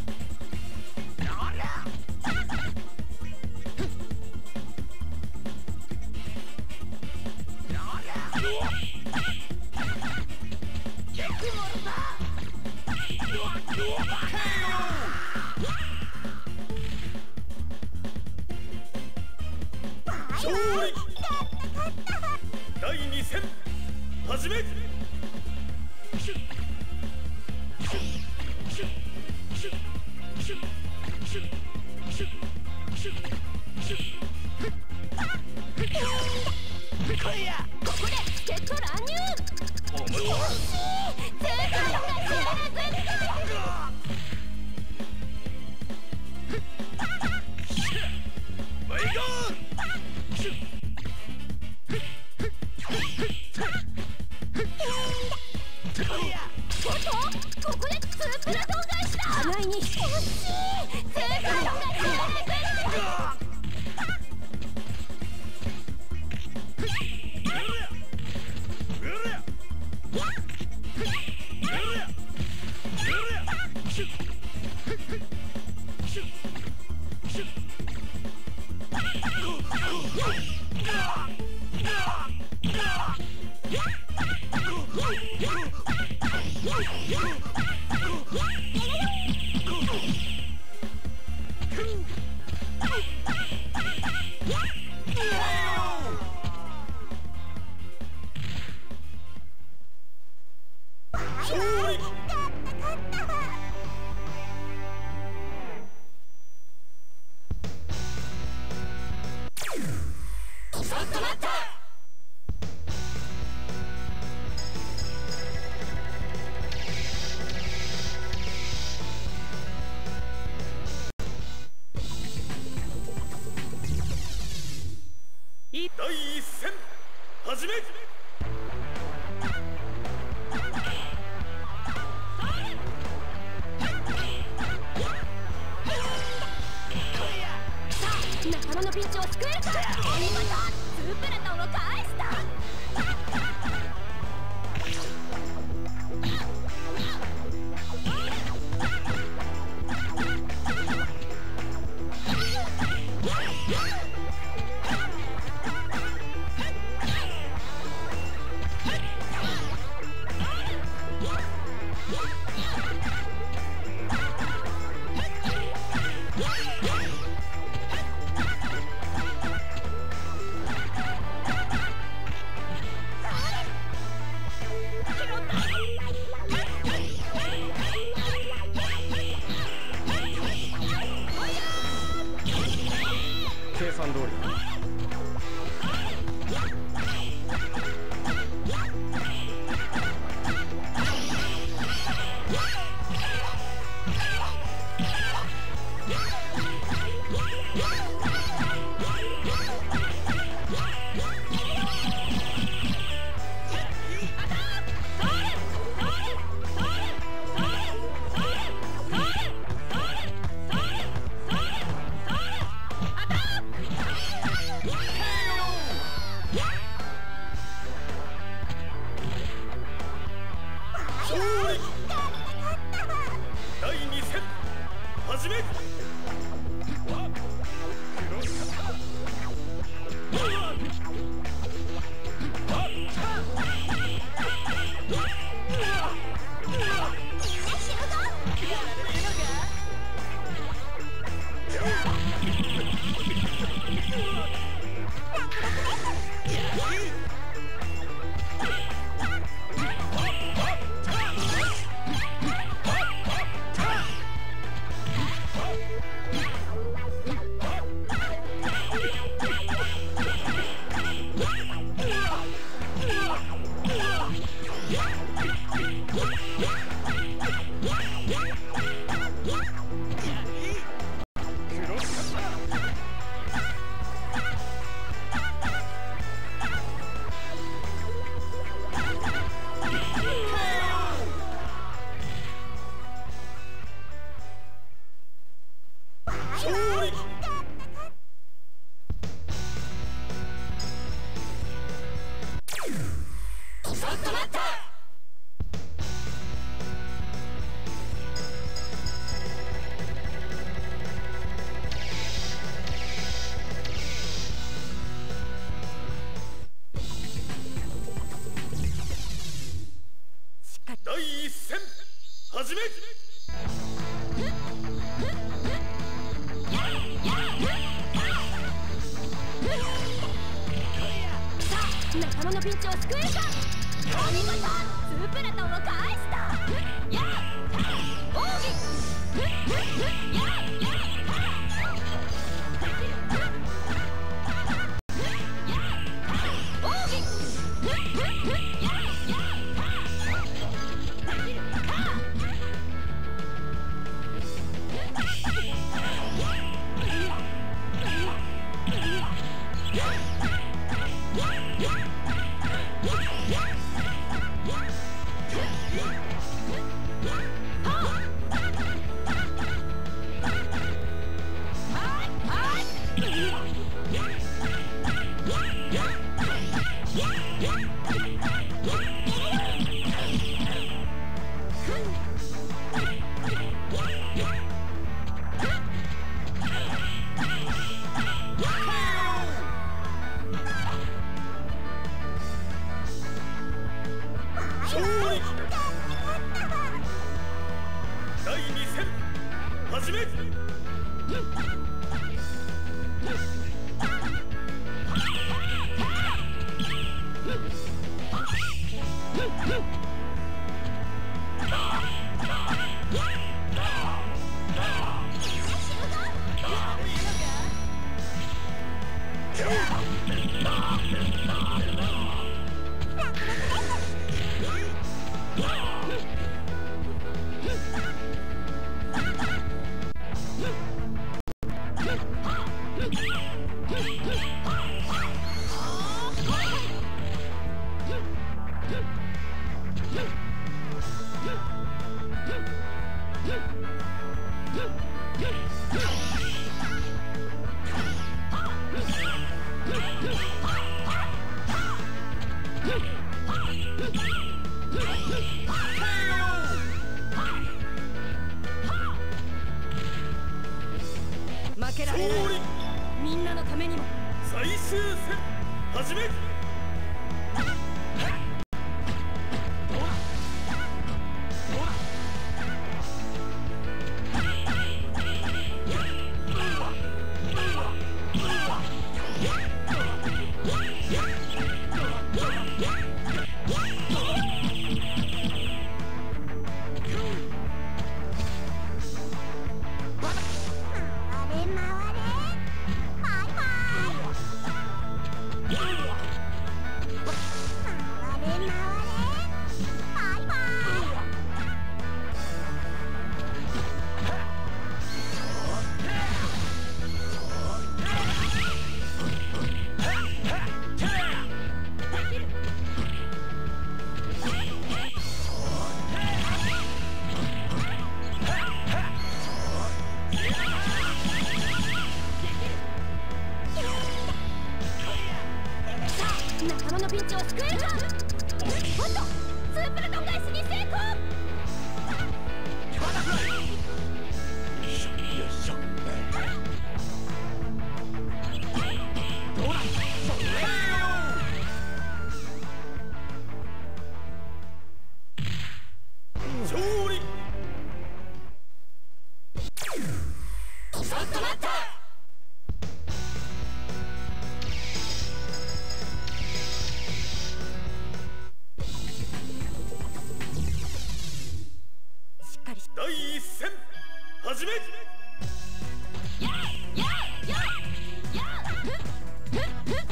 だいに戦始め。 こいや、ここで助っ人乱入。惜しい。正解だ。 マイゴー。 ここでツープラトン返しだ。互いに惜しい。正解だ。こ第一戦始め。 仲間のピンチを救えるか。お見事、スープラトンを返した。 計算通りだ。第二戦始め。第一戦始め。 仲間のピンチを救えるか。お見事、スープラトンを返した。やあ、奥義。やあやあ。 始め。 負けられない。みんなのためにも。 最終戦始め。 仲間のピンチを救えるか。おっと、スープラトン返しに成功。 勝利。 ちょっと待った。 第一戦始め。 ややややふっふっふっ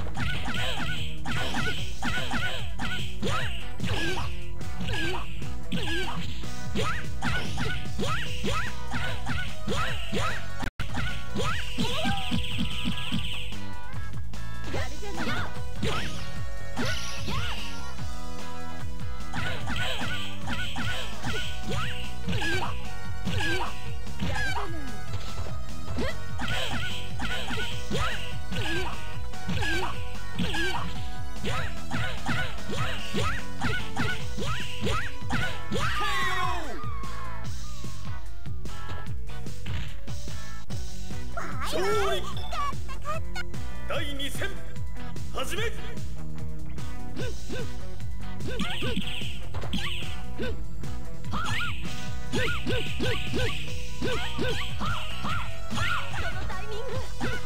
勝利。第二戦始め。 そのタイミング。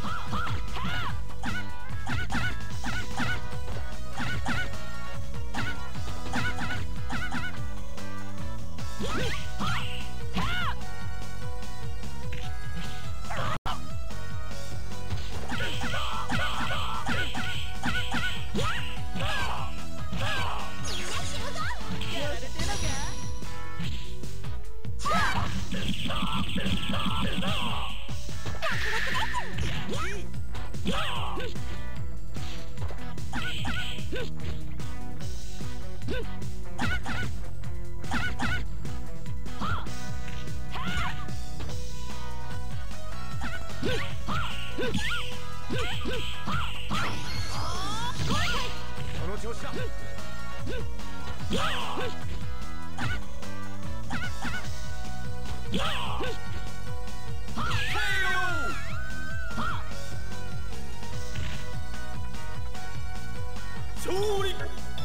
この調子だ。勝利。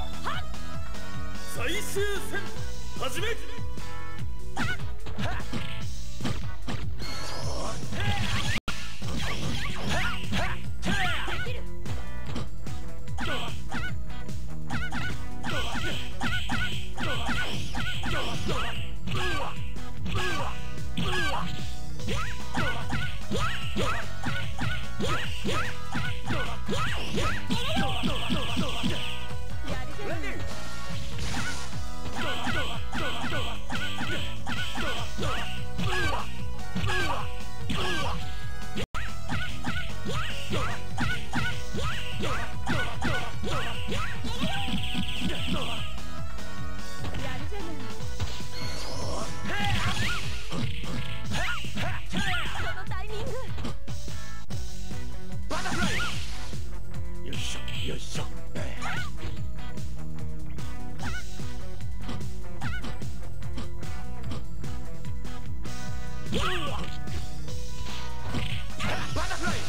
最終戦始め。 バタフライ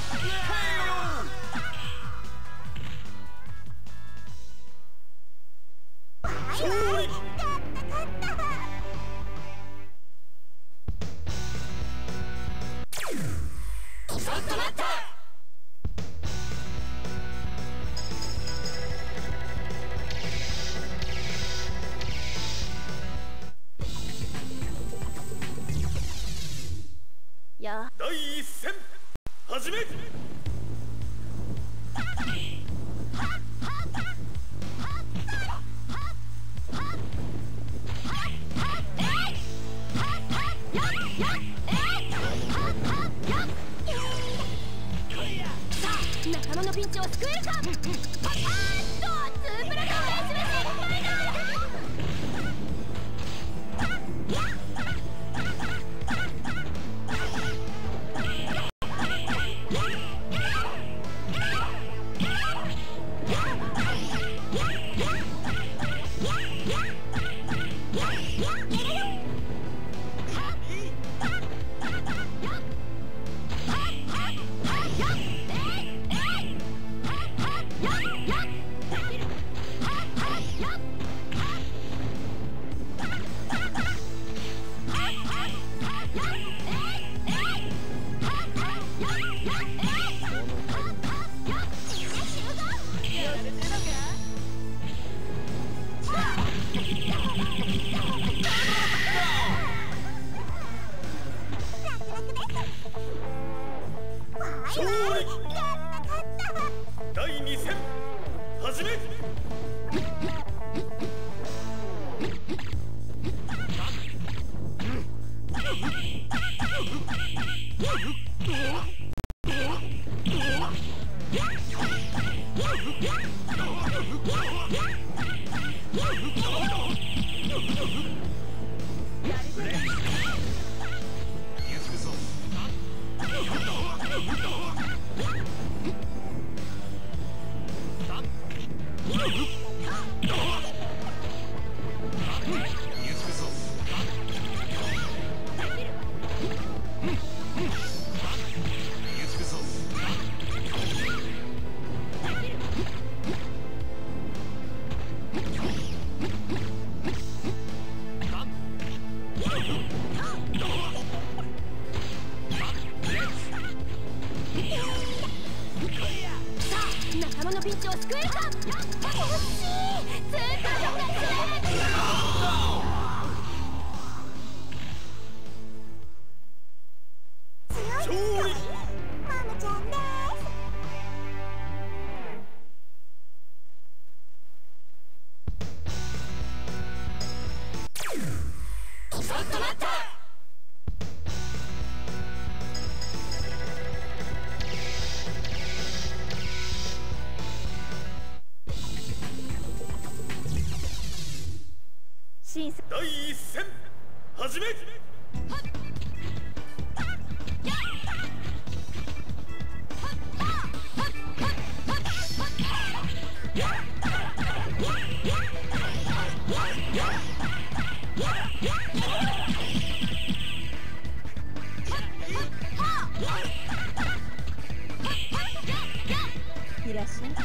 勝利。ちょっと待った。 や第一戦始め。 仲間のピンチを救えるか。あーっとツープラトン練習失敗だ。 第二戦始め。仲間のピンチを救えるか。惜しい。スーパーロケット。勝利。マムちゃんです。ちょっと待った。第一戦始め。いらっしゃい。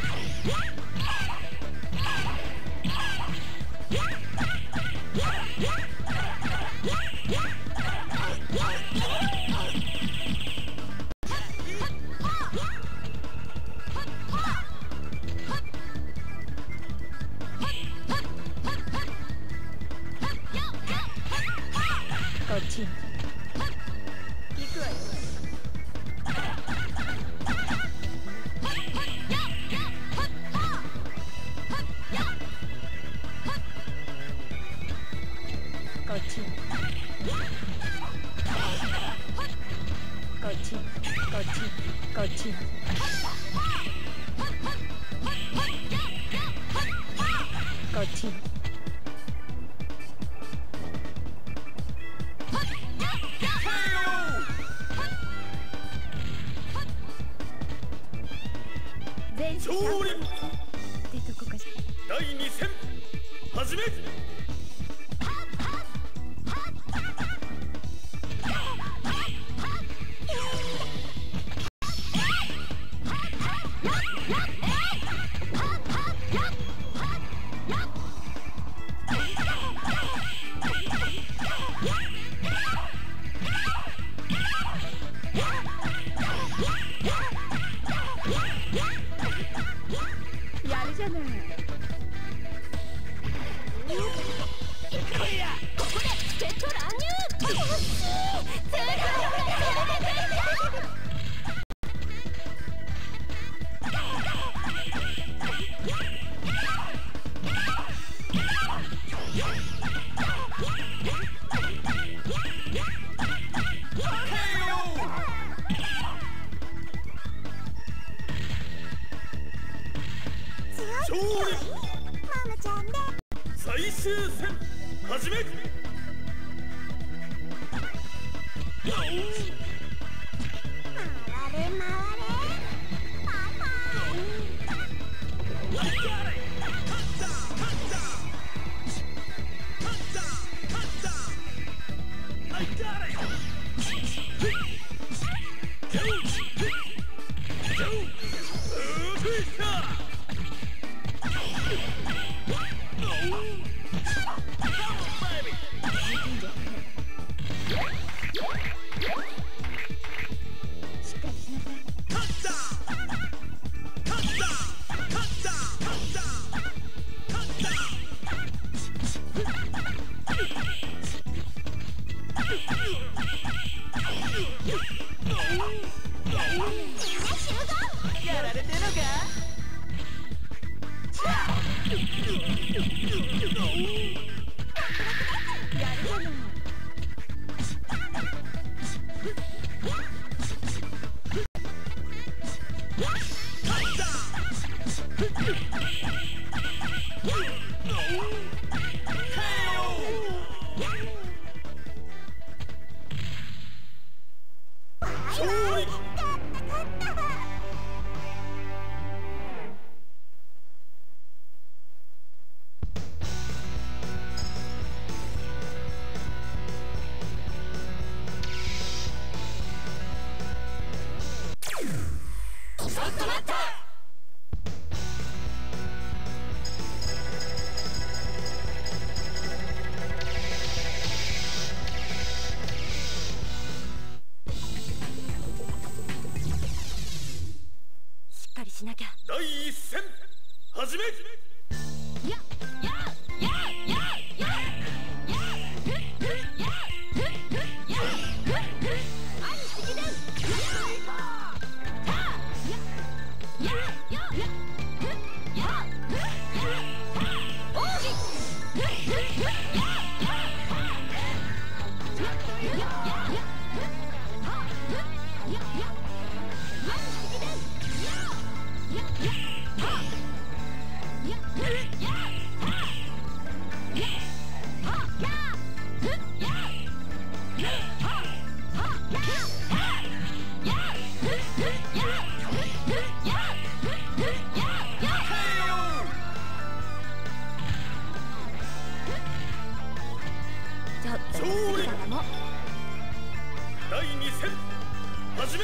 こっち。行くわよ。こっち。こっち。こっち。こっち。こっち。勝利。ってとこかしら。第二戦始め。 始め。 やられてんのか。 しなきゃ。 第一戦始め。 ややややややふっふやふっふやふっふあんしきでんやたややややふっやふっやた奥義ふっふやややややややふっはふっややあんしきでんややはやふやはやはやふややははややふふやふふやふふややちょっと勝利だも第二戦始め。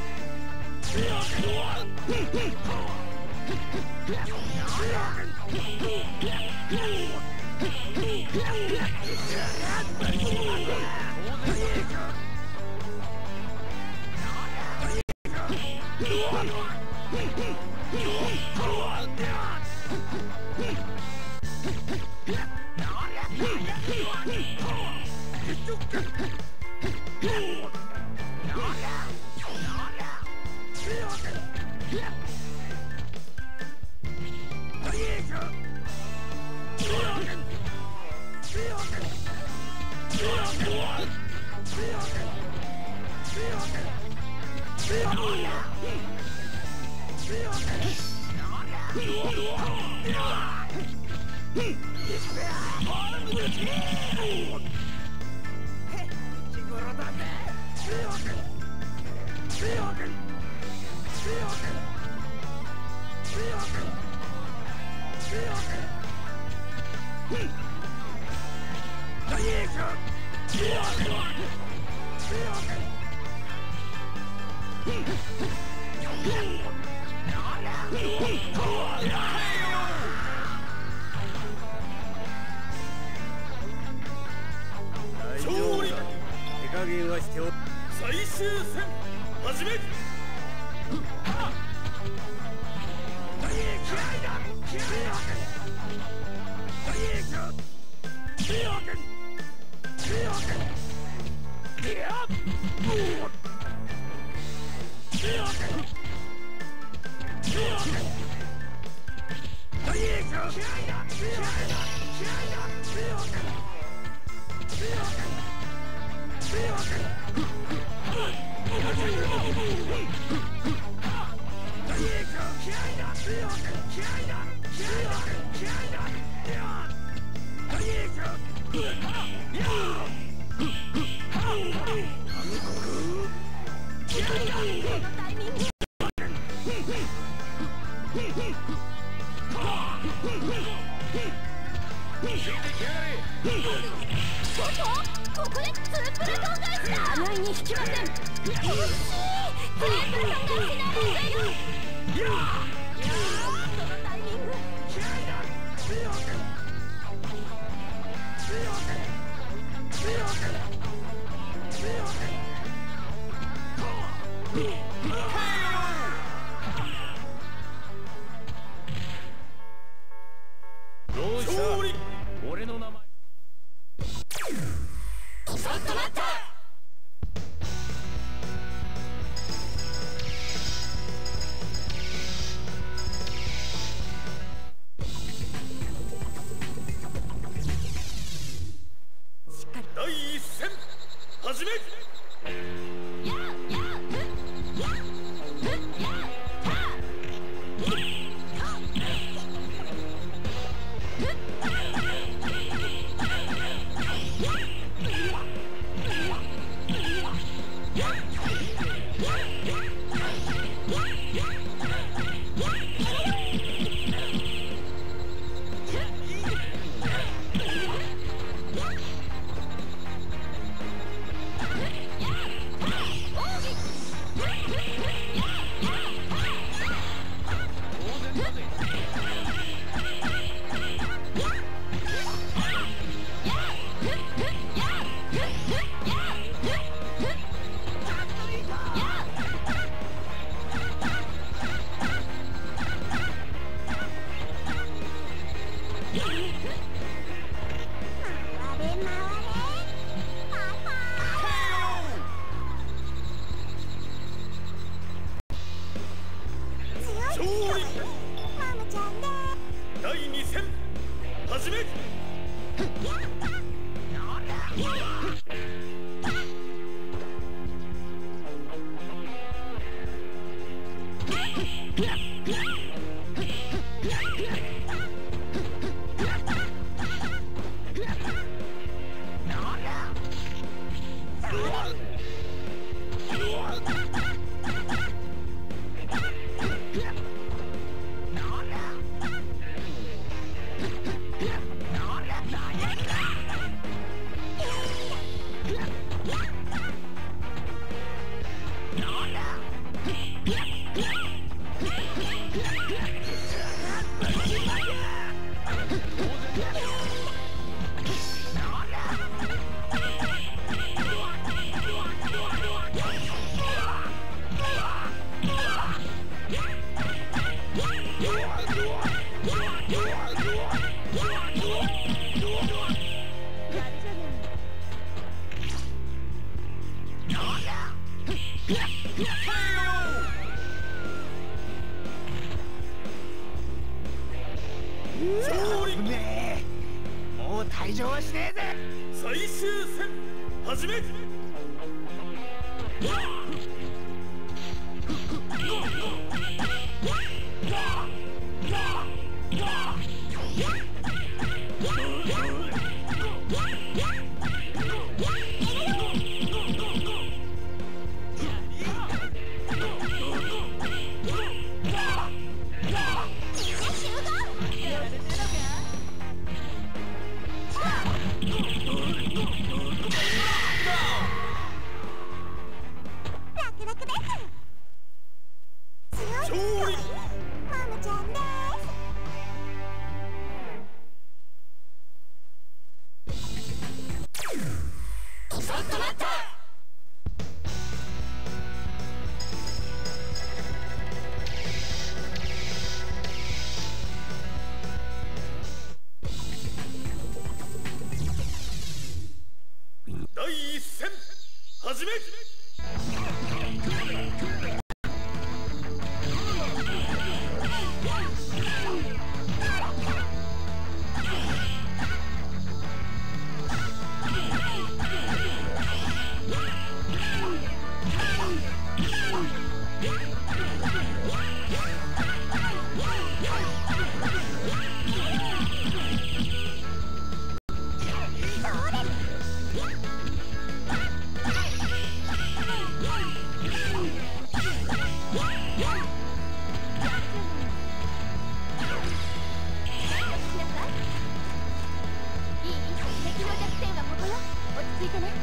勝利。手加減はしてお。最終戦始め。 ここでツープルトン返しだ。互いに引きません。惜しい。ツープルトン返しなのでよ。そのタイミング。 どうした？俺の名前。 ちょっと待った。 第一戦始め。 ややふやふやた第二戦始め。 もう退場はしねえぜ。 最終戦始め。第一戦始め。 ち着いてね。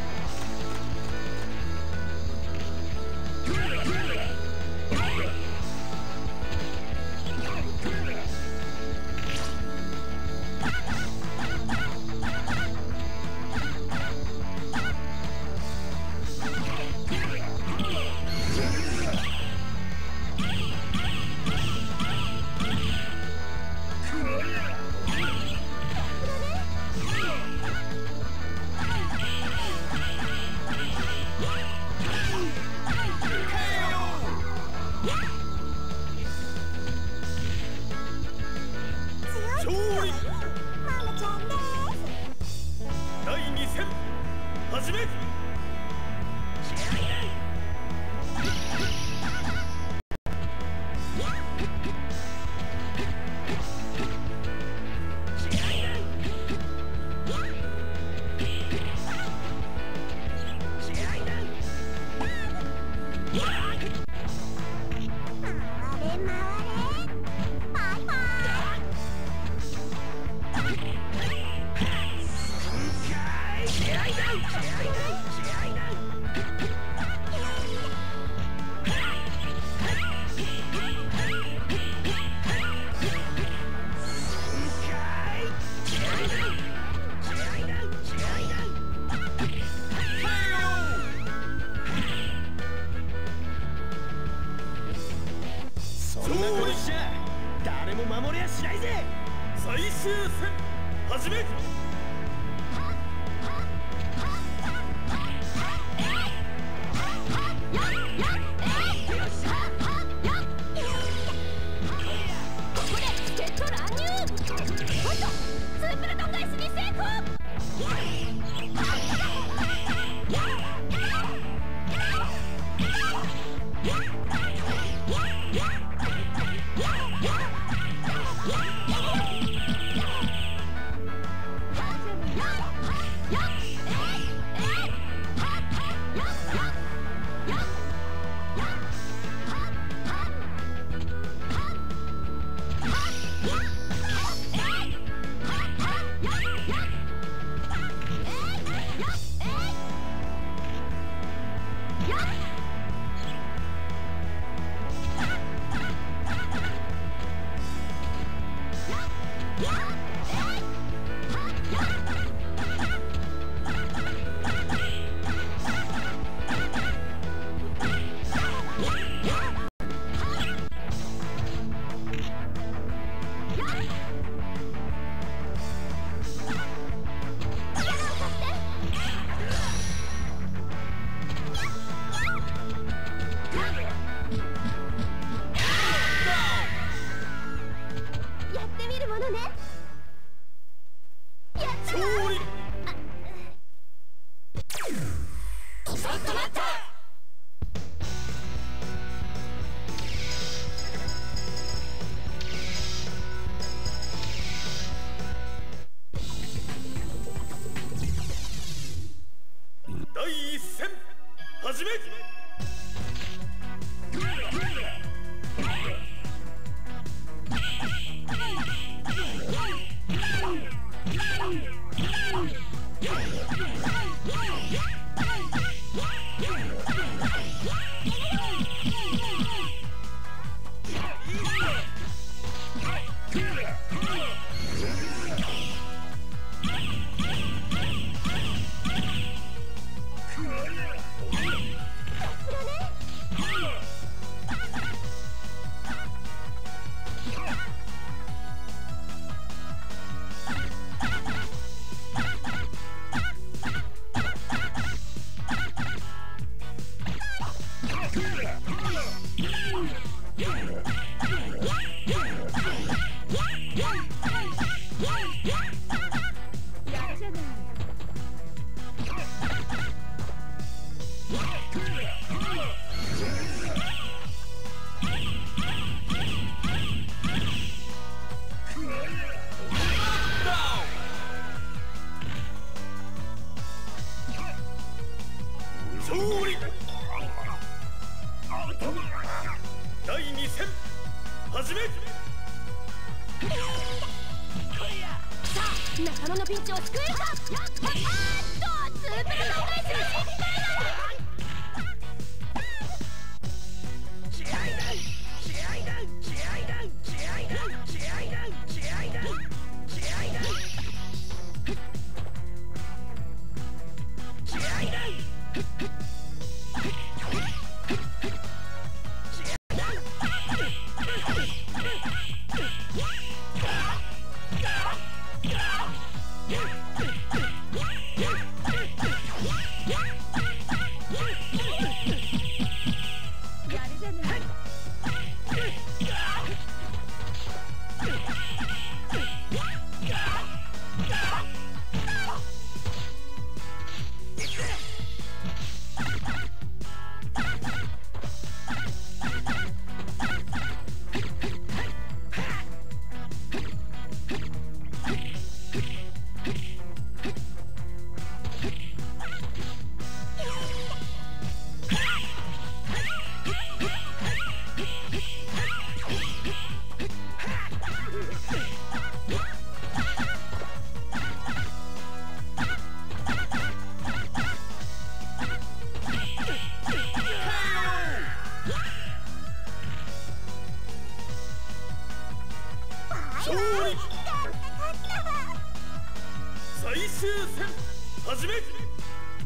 仲間のピンチを救えるか。あーっと潰れ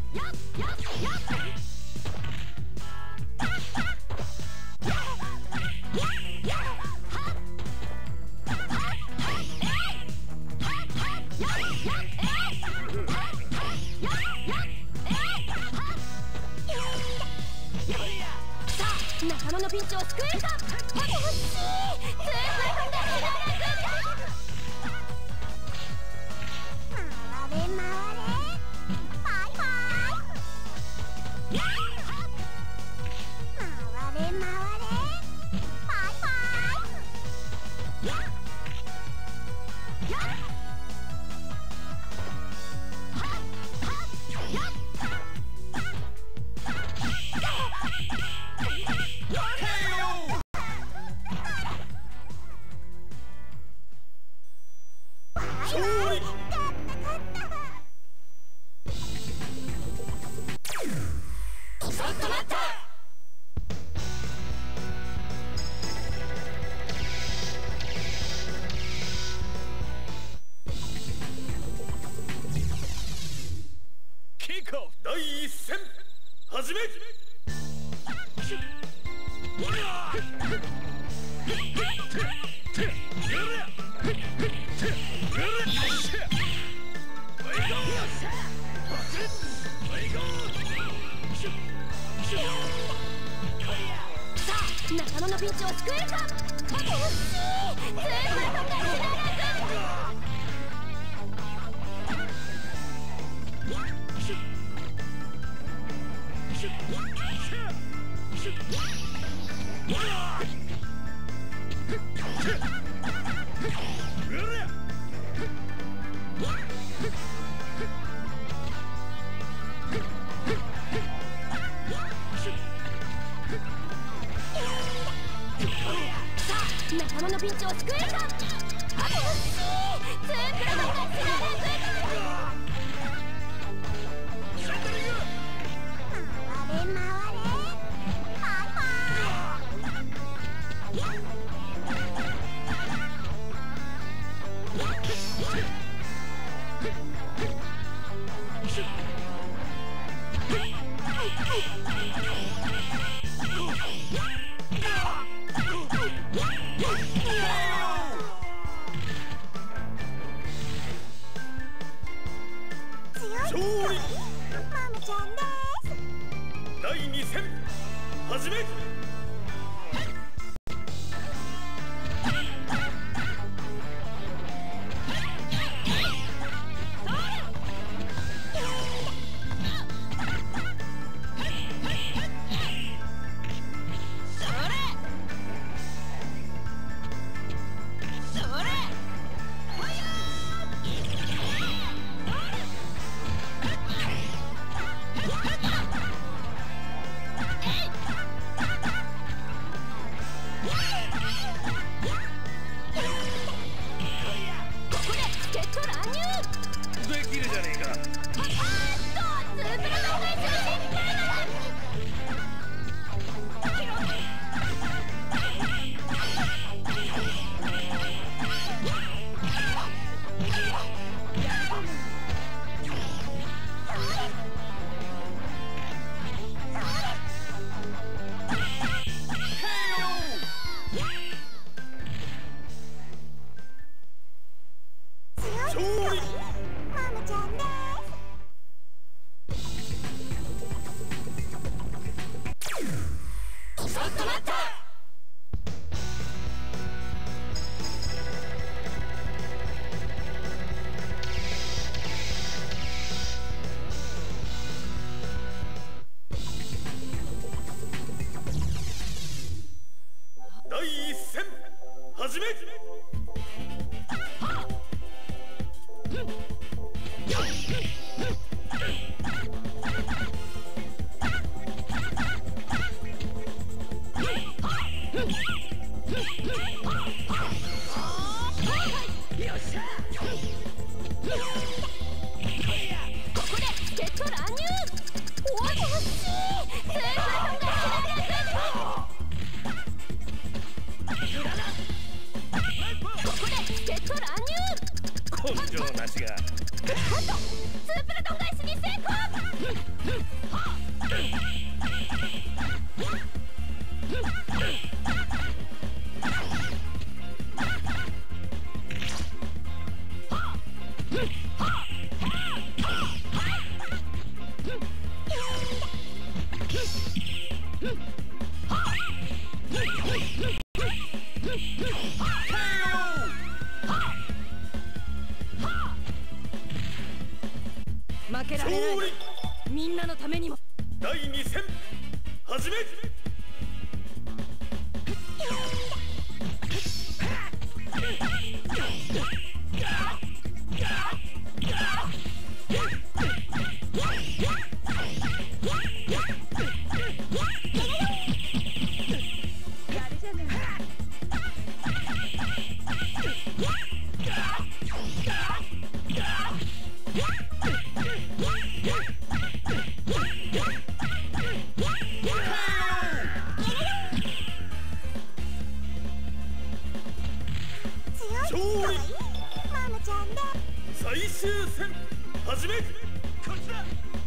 仲間のピンチを救えるか。惜しい。スーパーコンダ知られ回れ回れバイバイ。回れ回れバイバ第一戦始め。 仲間のピンチを救えるか。惜しい。スーパーコンダ知られ仲間のピンチを救えるか。惜しい。スーパーコンダ知られ勝利。 マムちゃんです。 第二戦始め。始め。はっ負けられない。みんなのためにも。 だいに戦始め。最終戦始め。こちら。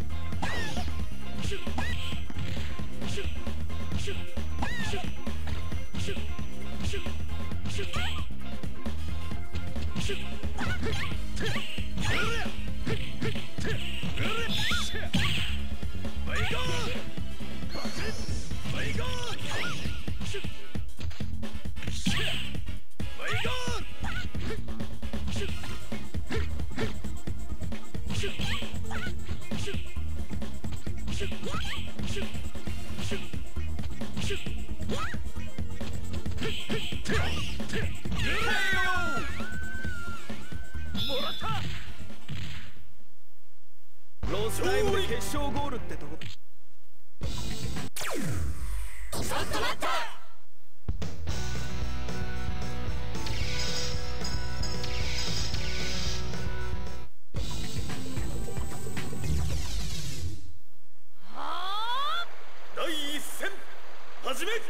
ロスタイムで決勝ゴールってとこ。 ちょっと待った。 だいいっ戦始め。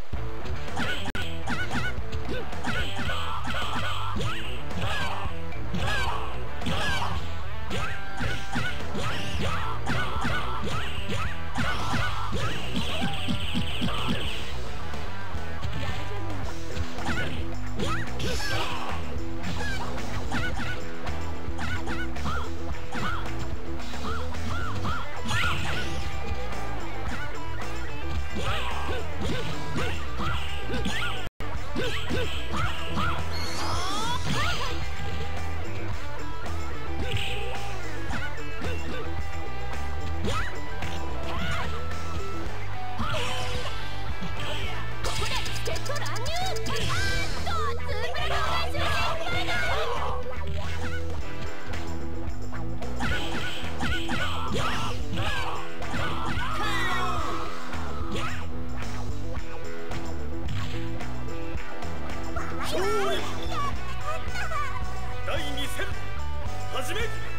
だいに戦始め。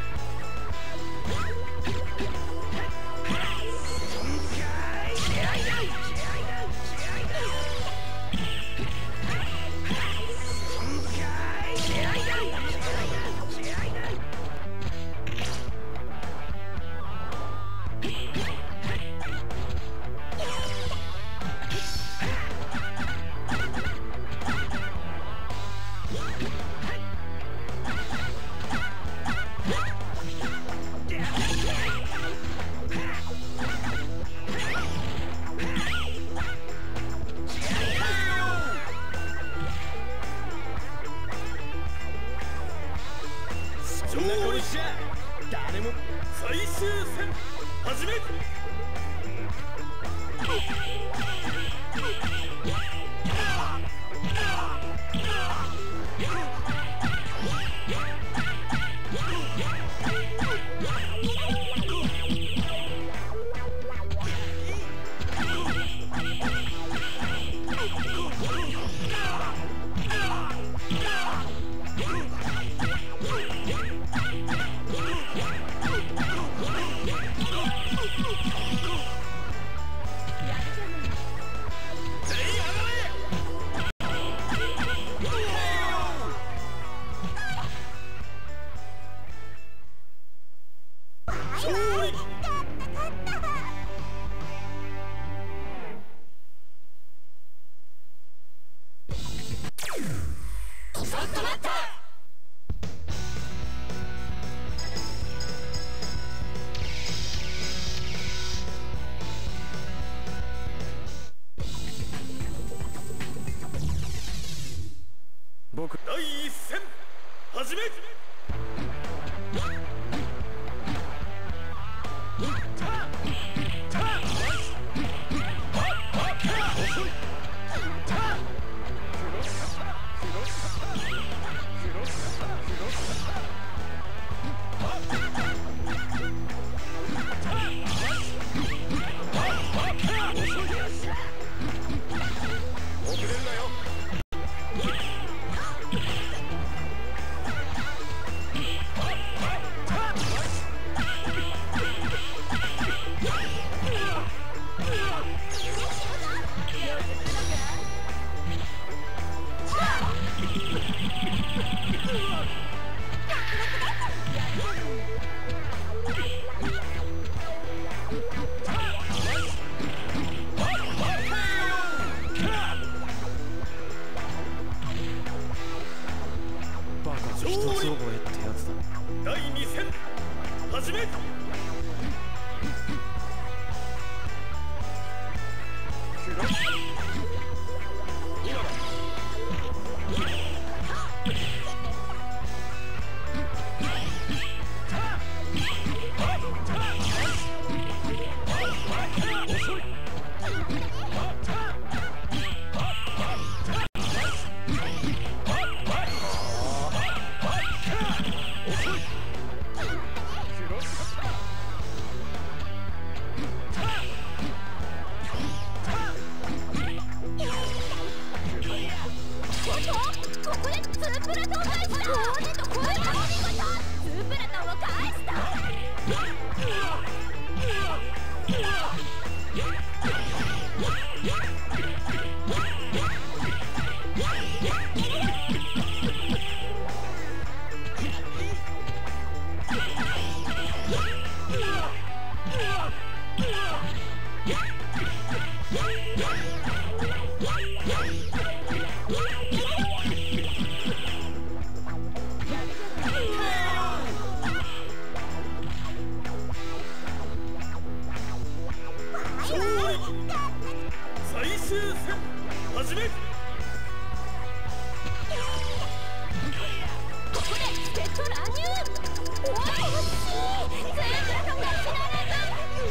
そんな顔しちゃ誰も。最終戦始め。 終戦始め。 ここでセット乱入。おお、惜しい。ゼブラとメスラレズ。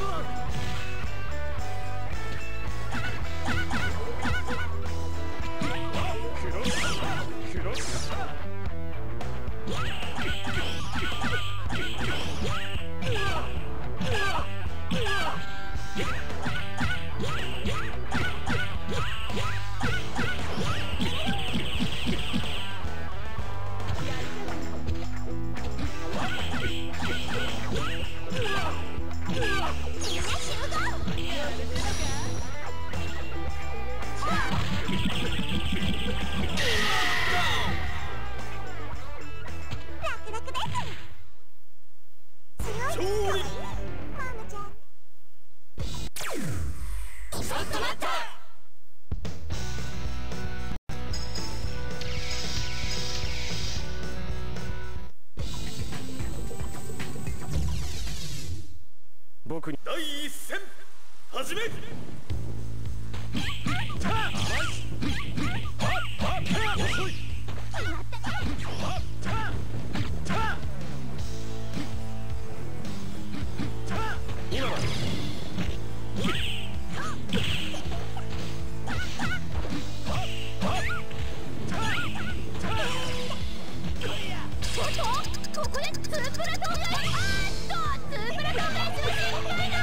クロスクロス僕に第一戦始め。 ここでツープラトンがあーっとツープラトンが失敗だ。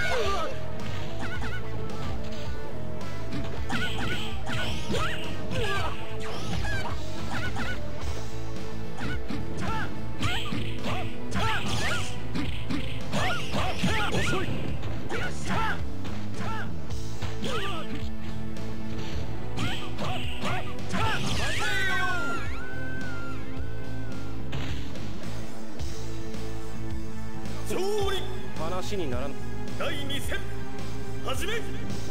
話にならん。第二戦始め。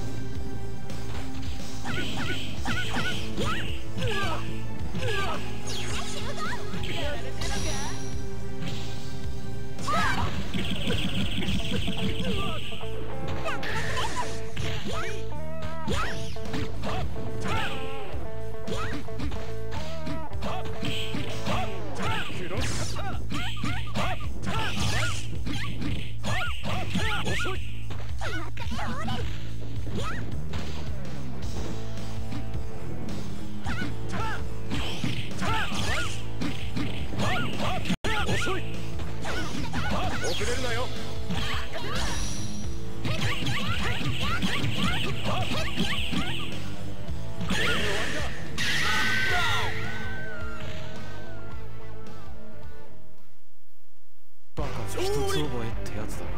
遅れるなよ。バカ一つ覚えってやつだな。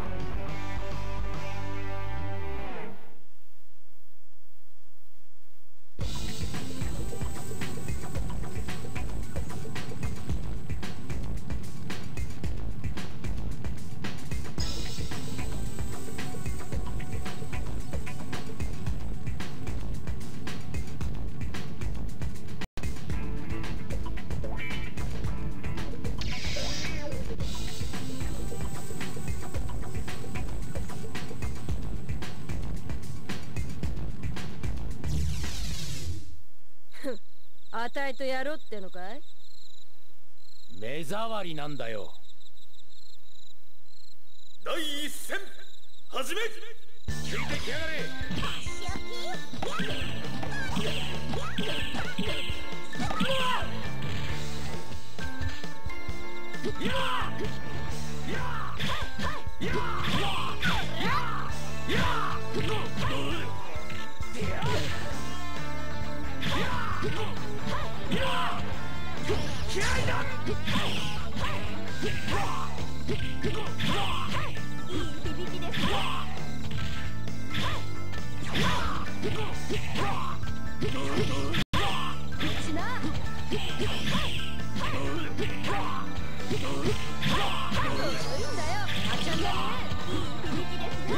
あたいとやろうってのかい？ 目障りなんだよ。 第一戦始め。ついてきやがれ。 気合いだ。 いい響きですね。しな。いいんだよ。あっちゃんだね。いい響きですね。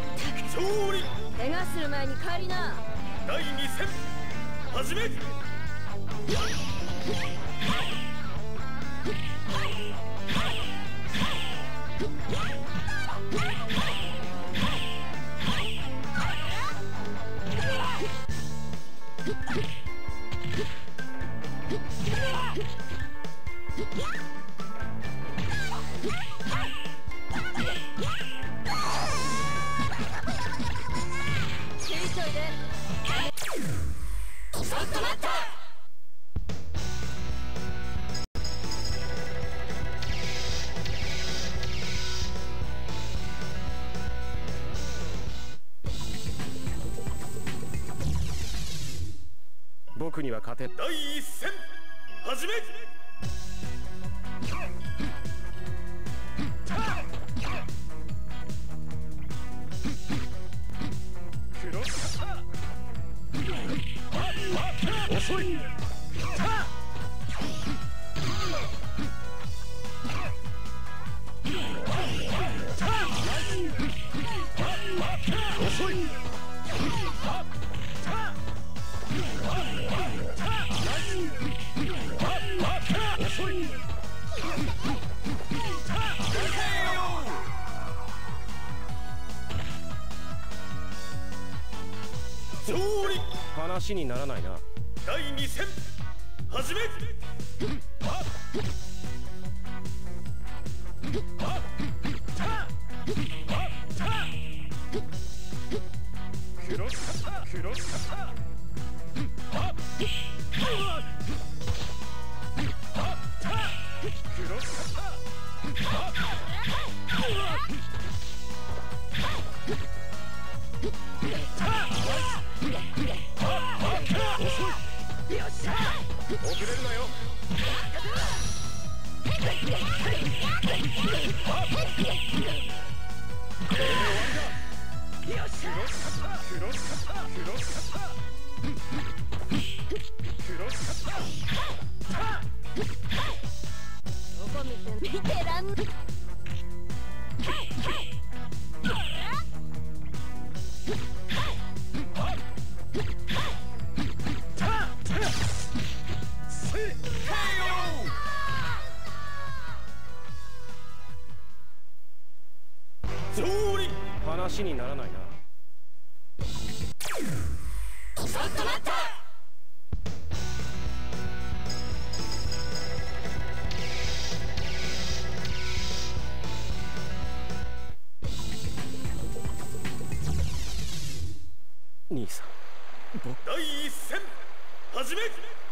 怪我する前に帰りな。 第二戦始め。 僕には勝て。第一戦始め。遅い。遅い。話にならないな。第二戦始め。クロスクロスクロス遅れるなよ。 どこ見てん見てらん。 話にならないな。 ちょっと待った。 兄さん、僕第一戦始め。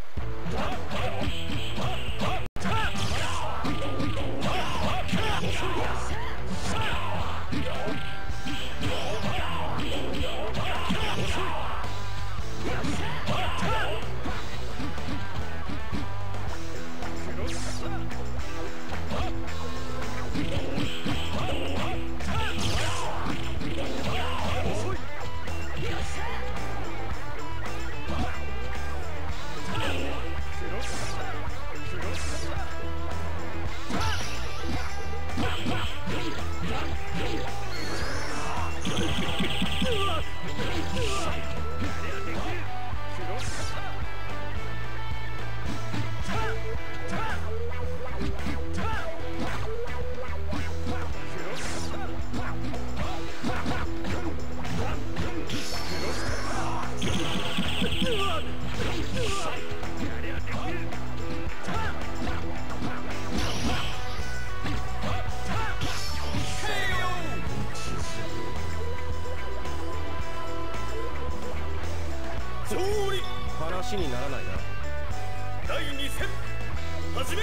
話にならないな。第二戦始め。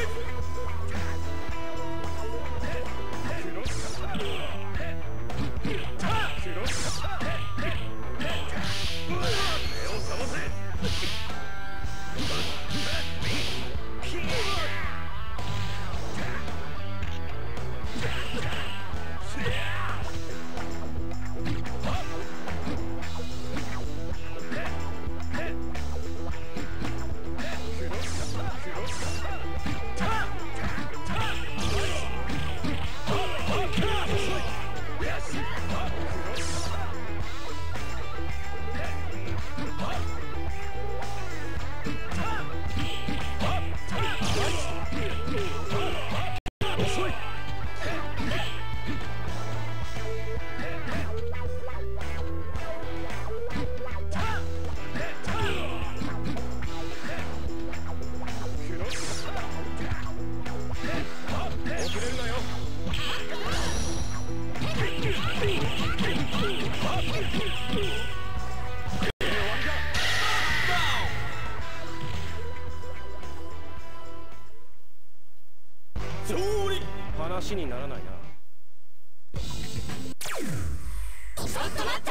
クロスクロス目を覚ませ。 話にならないな。 ちょっと待った。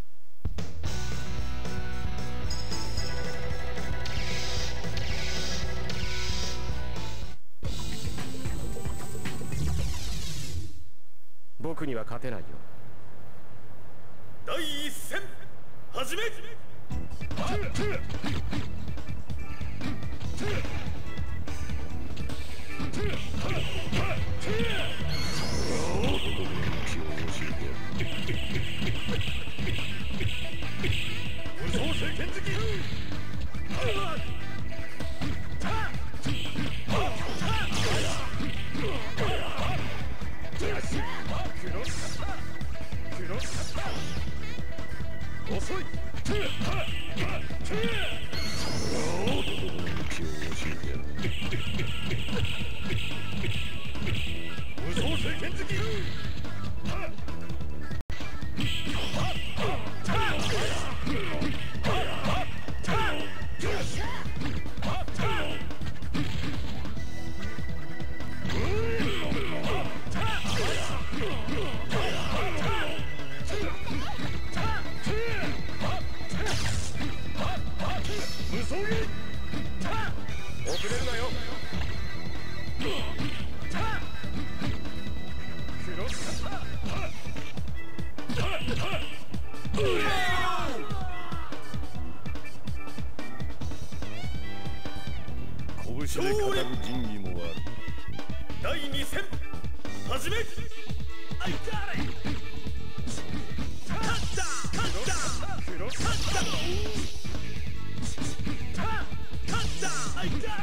僕には勝てないよ。第一戦始め。無双聖剣好き。遅い。無双聖剣好き。遅れるなよ。拳で語る仁義もある。第二戦始め。I got it。勝った勝った勝ったI got it。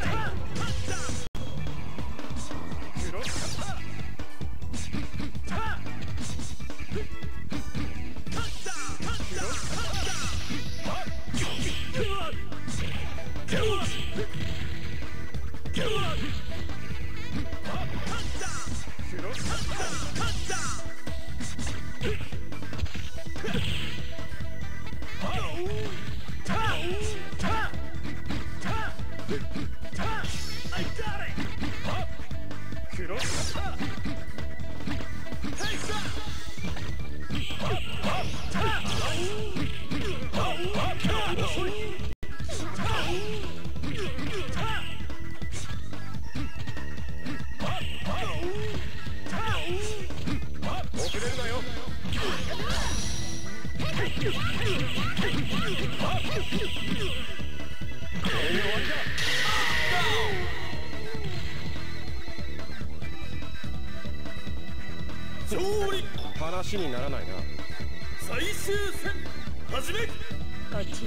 話にならないな。最終戦始め。 勝ち。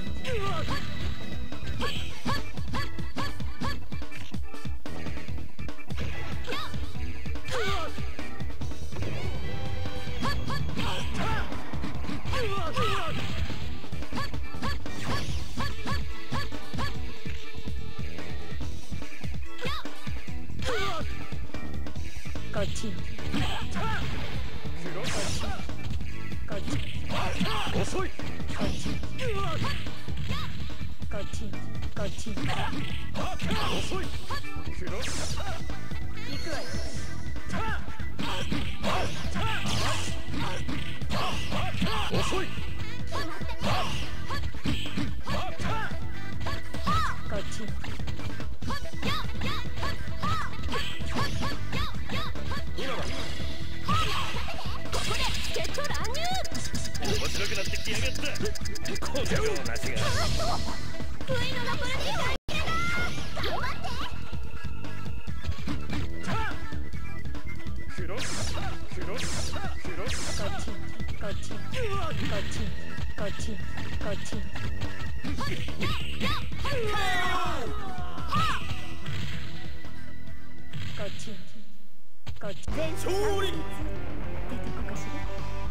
勝ち。 遅い。 勝ち。勝ち。勝ち。 遅い。 行くわよ。 遅い。 勝ち。 今だ。 ここでジェット乱入。 面白くなってきやがった。このなしが。 不意の残るに大変だ。頑張って。 クロスクロスクロス。 勝ち。勝ち。勝ち。勝ち。勝ち。勝ち。勝ち。 勝利。 出てこかしら。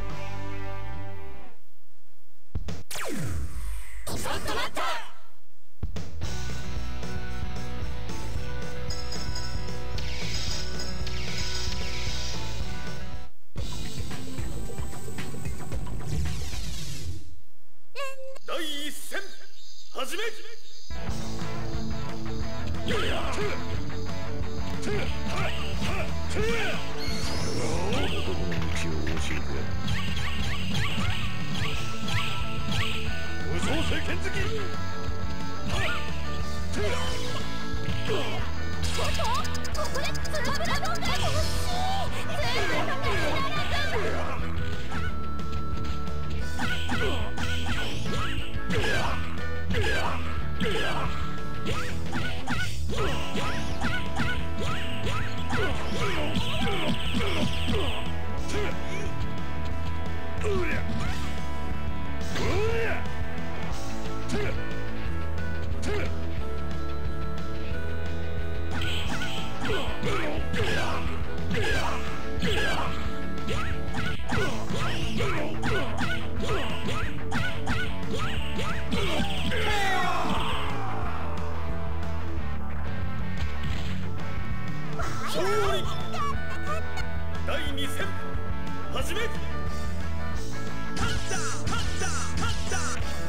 ちょっと待った。 第一戦始め。 この道を教えてやる。無双聖剣好き。 ちょっとここでツーブラドンが欲しい。ツーブラドンが知られず。 だいに戦始め。勝った勝った勝った。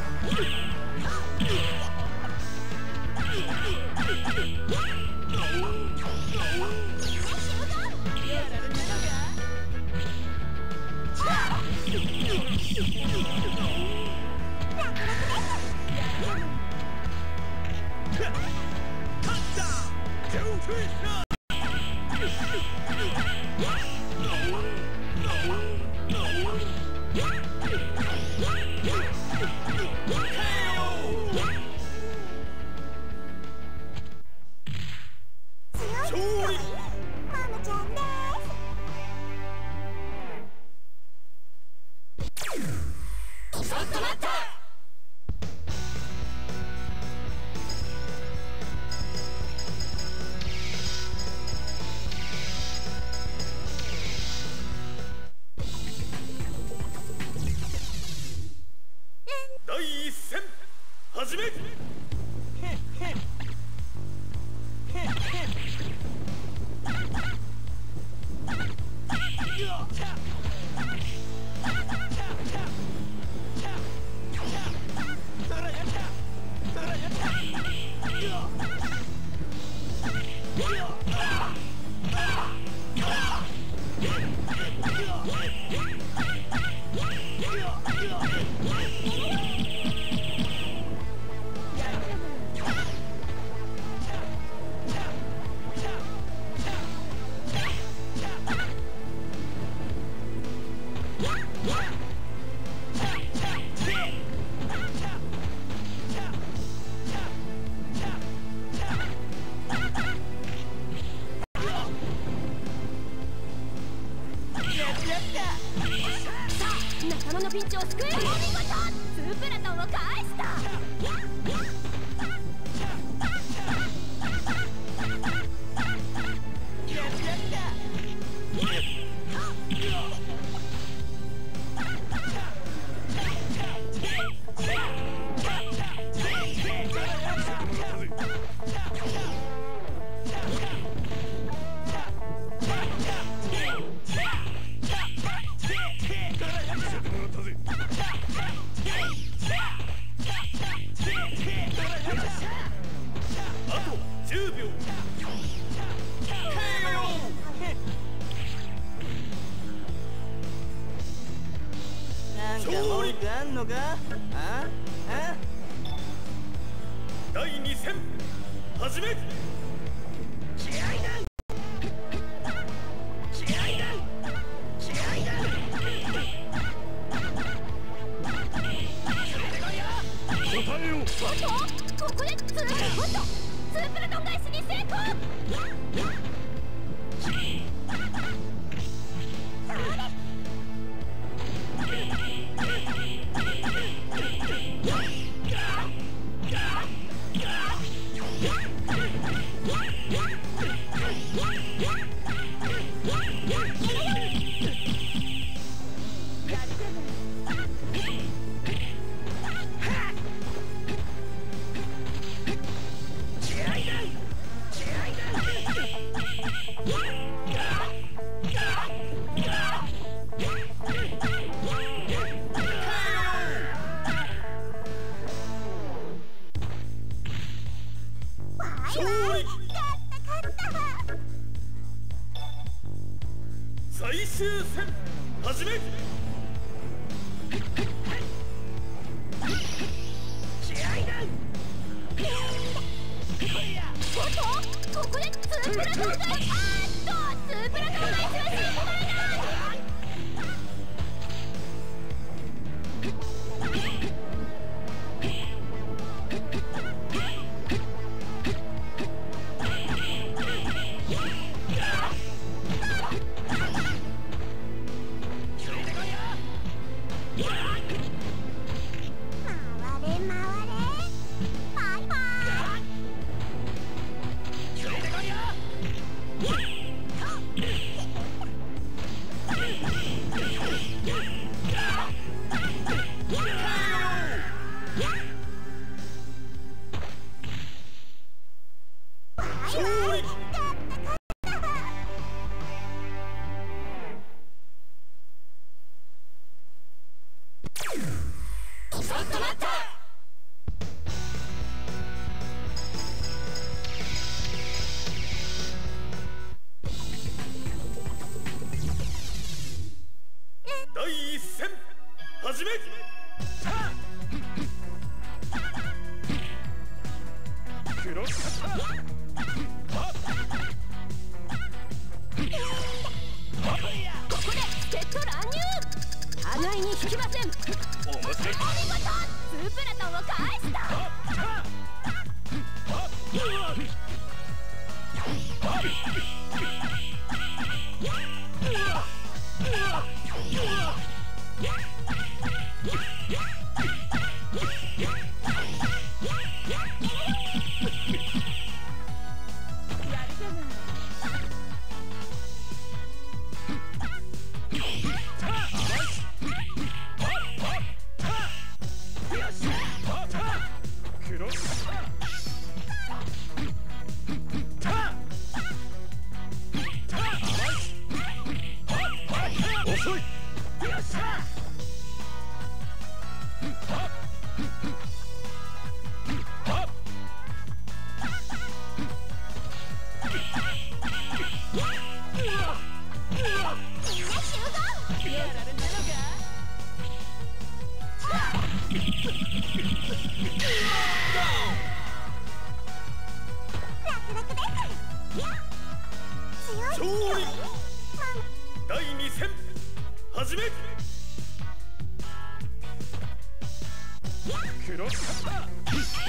だいいち戦始め。仲間のピンチを救える。お見事。ツープラトンを返した。 あんのか？あ？あ？ だいに戦始め。 試合だ。試合だ。試合だ。 答えよ。 おっと、ここでツー、おっと、ツープラトン返しに成功。 終戦始め。 試合だ。 おっとここでツープラトーがあーっとツープラトーが一番進行だ。 第一戦始め。クロスカッター。 ここでセット乱入。互いに引きません。 おもしろい。 お見事ツープラトンを返した。 第二戦始め。クロスカッター。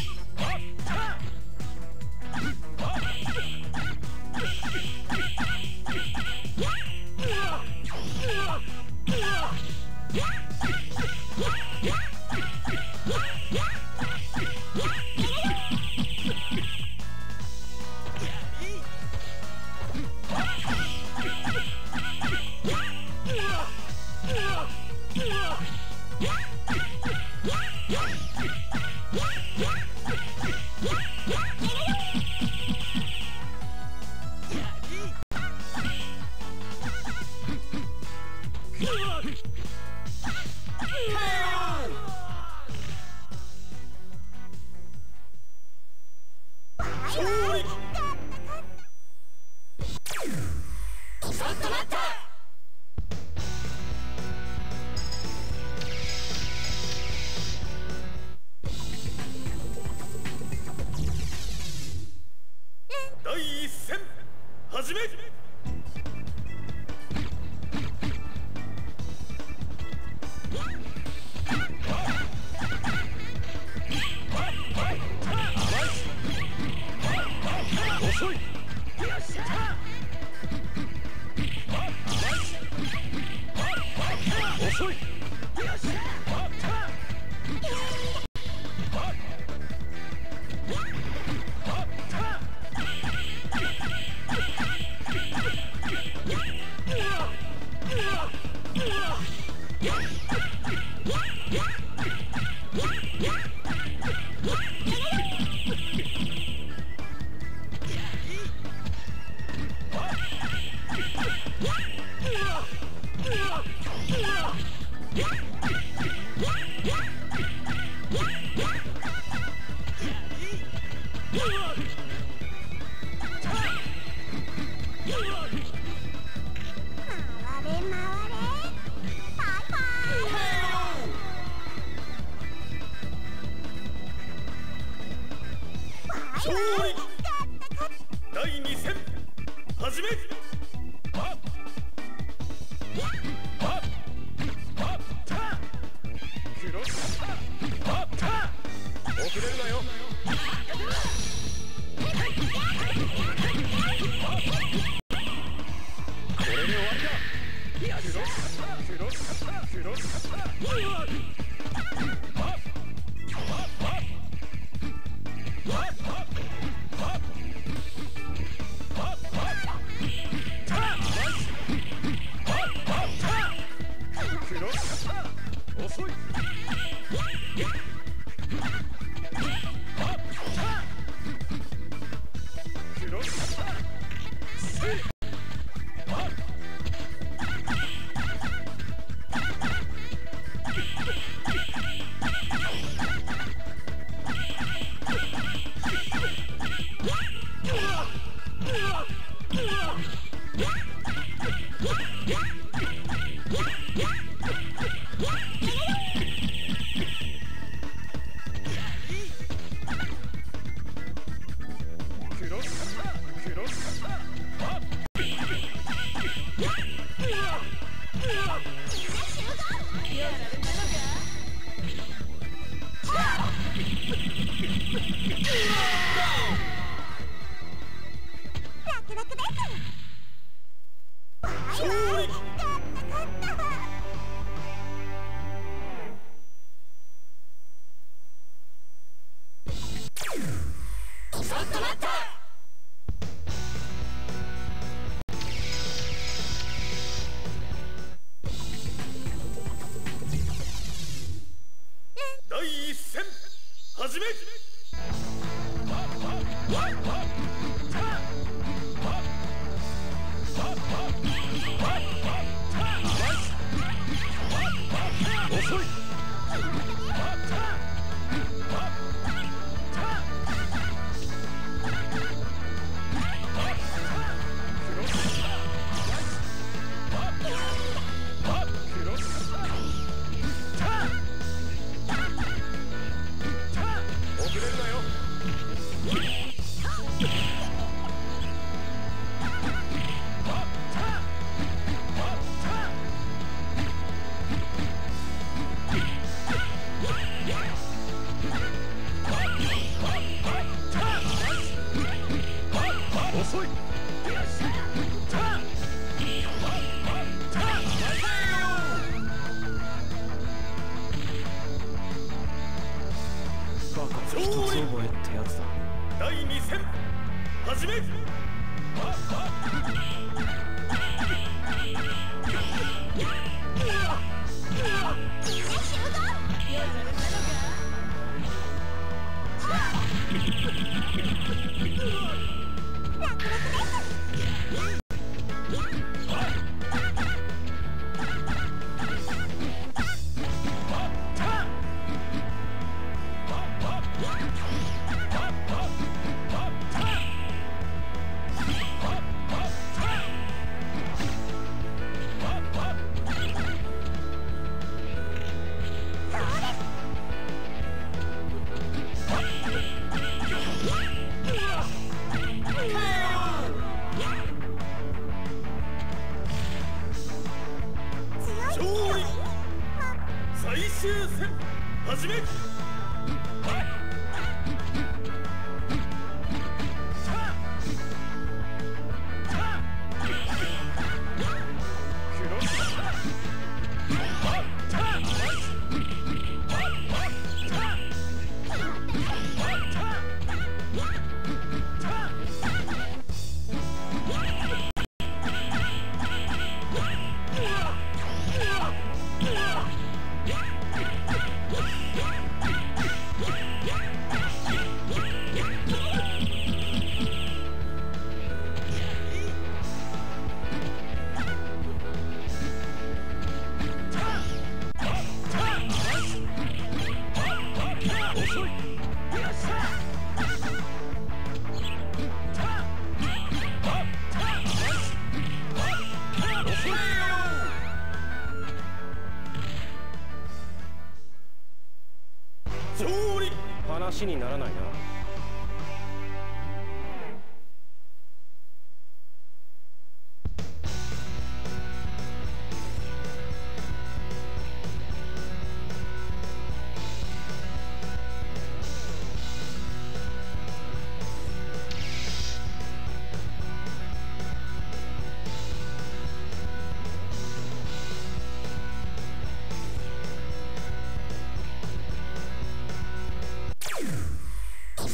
第一戦始め。遅い。遅い。 勝利。だいに戦始め。はっはっはったクロスはった遅れるなよ。これで終わりだ。クロスクロスクロスはっはっはっはっ遅い。クロスせい始め。遅い。だいに戦始め。最終戦始め。話にならないな。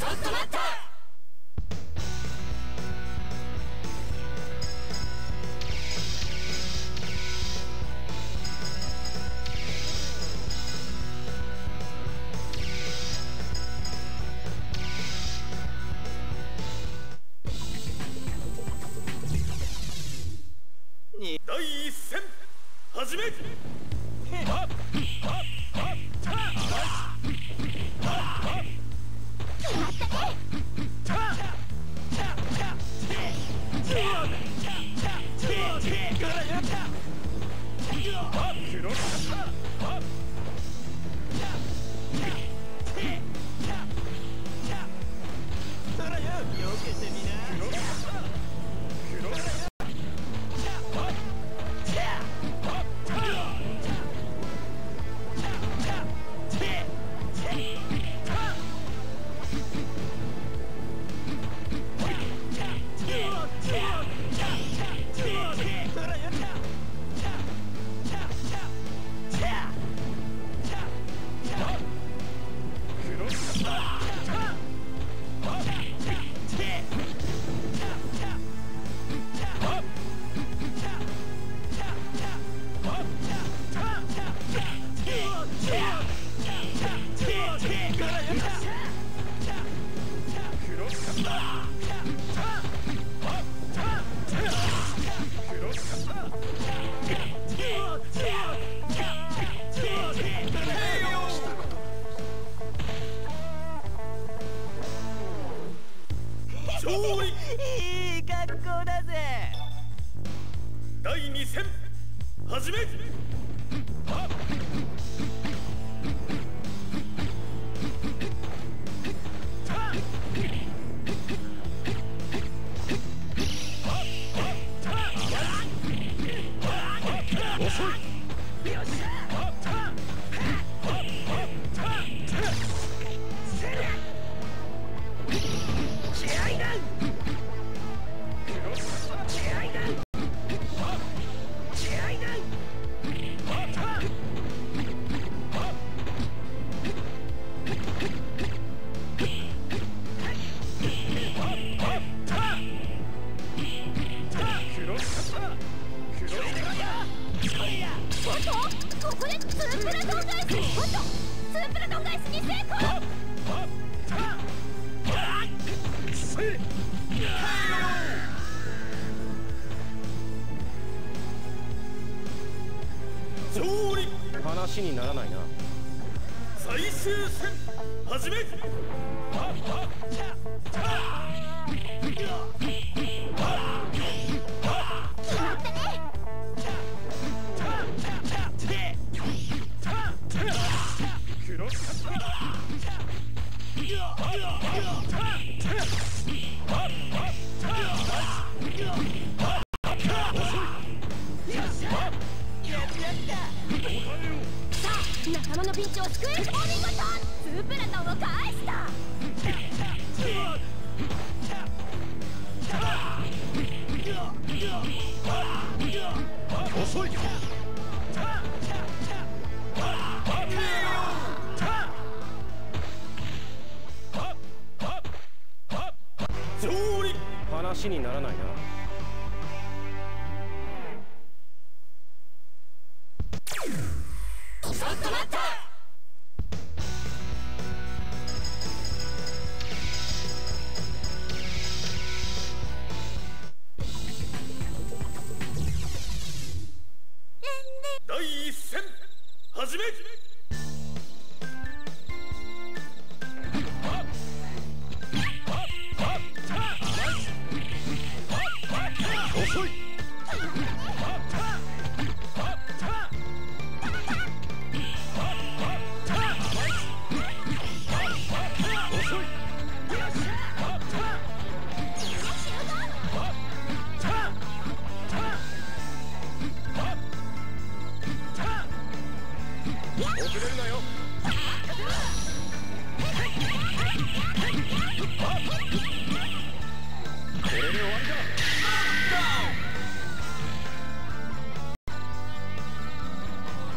と待った。 第一戦始め。 いい格好だぜ。 第二戦始め。 ここでツープラトン返し。おっと、ツープラトン返しに成功。 勝利。 話にならないな。 最終戦始め。 仲間のピンチを救え。お見事。ツープラトンを返した。 遅い。勝利。 話にならないな。 ちょっと待った。 第一戦始め。遅い。遅れるなよ。これで終わりだ。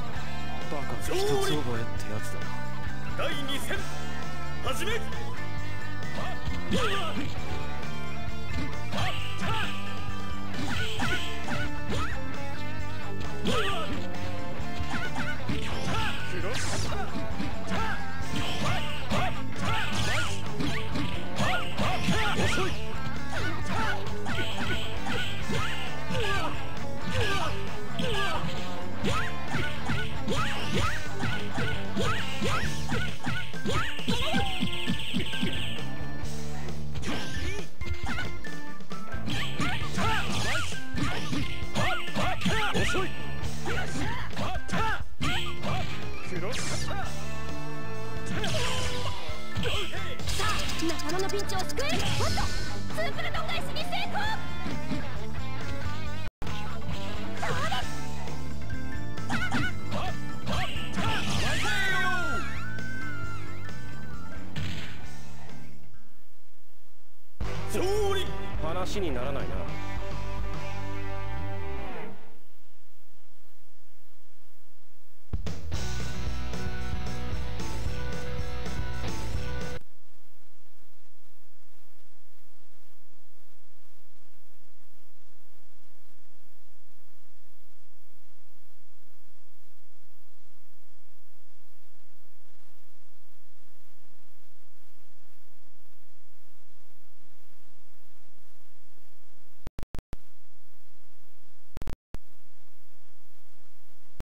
バカ一つ覚えってやつだな。 第二戦始め。 仲間のピンチを救える。おっと、ツープルトン返しに成功。 上陸。 話にならないな。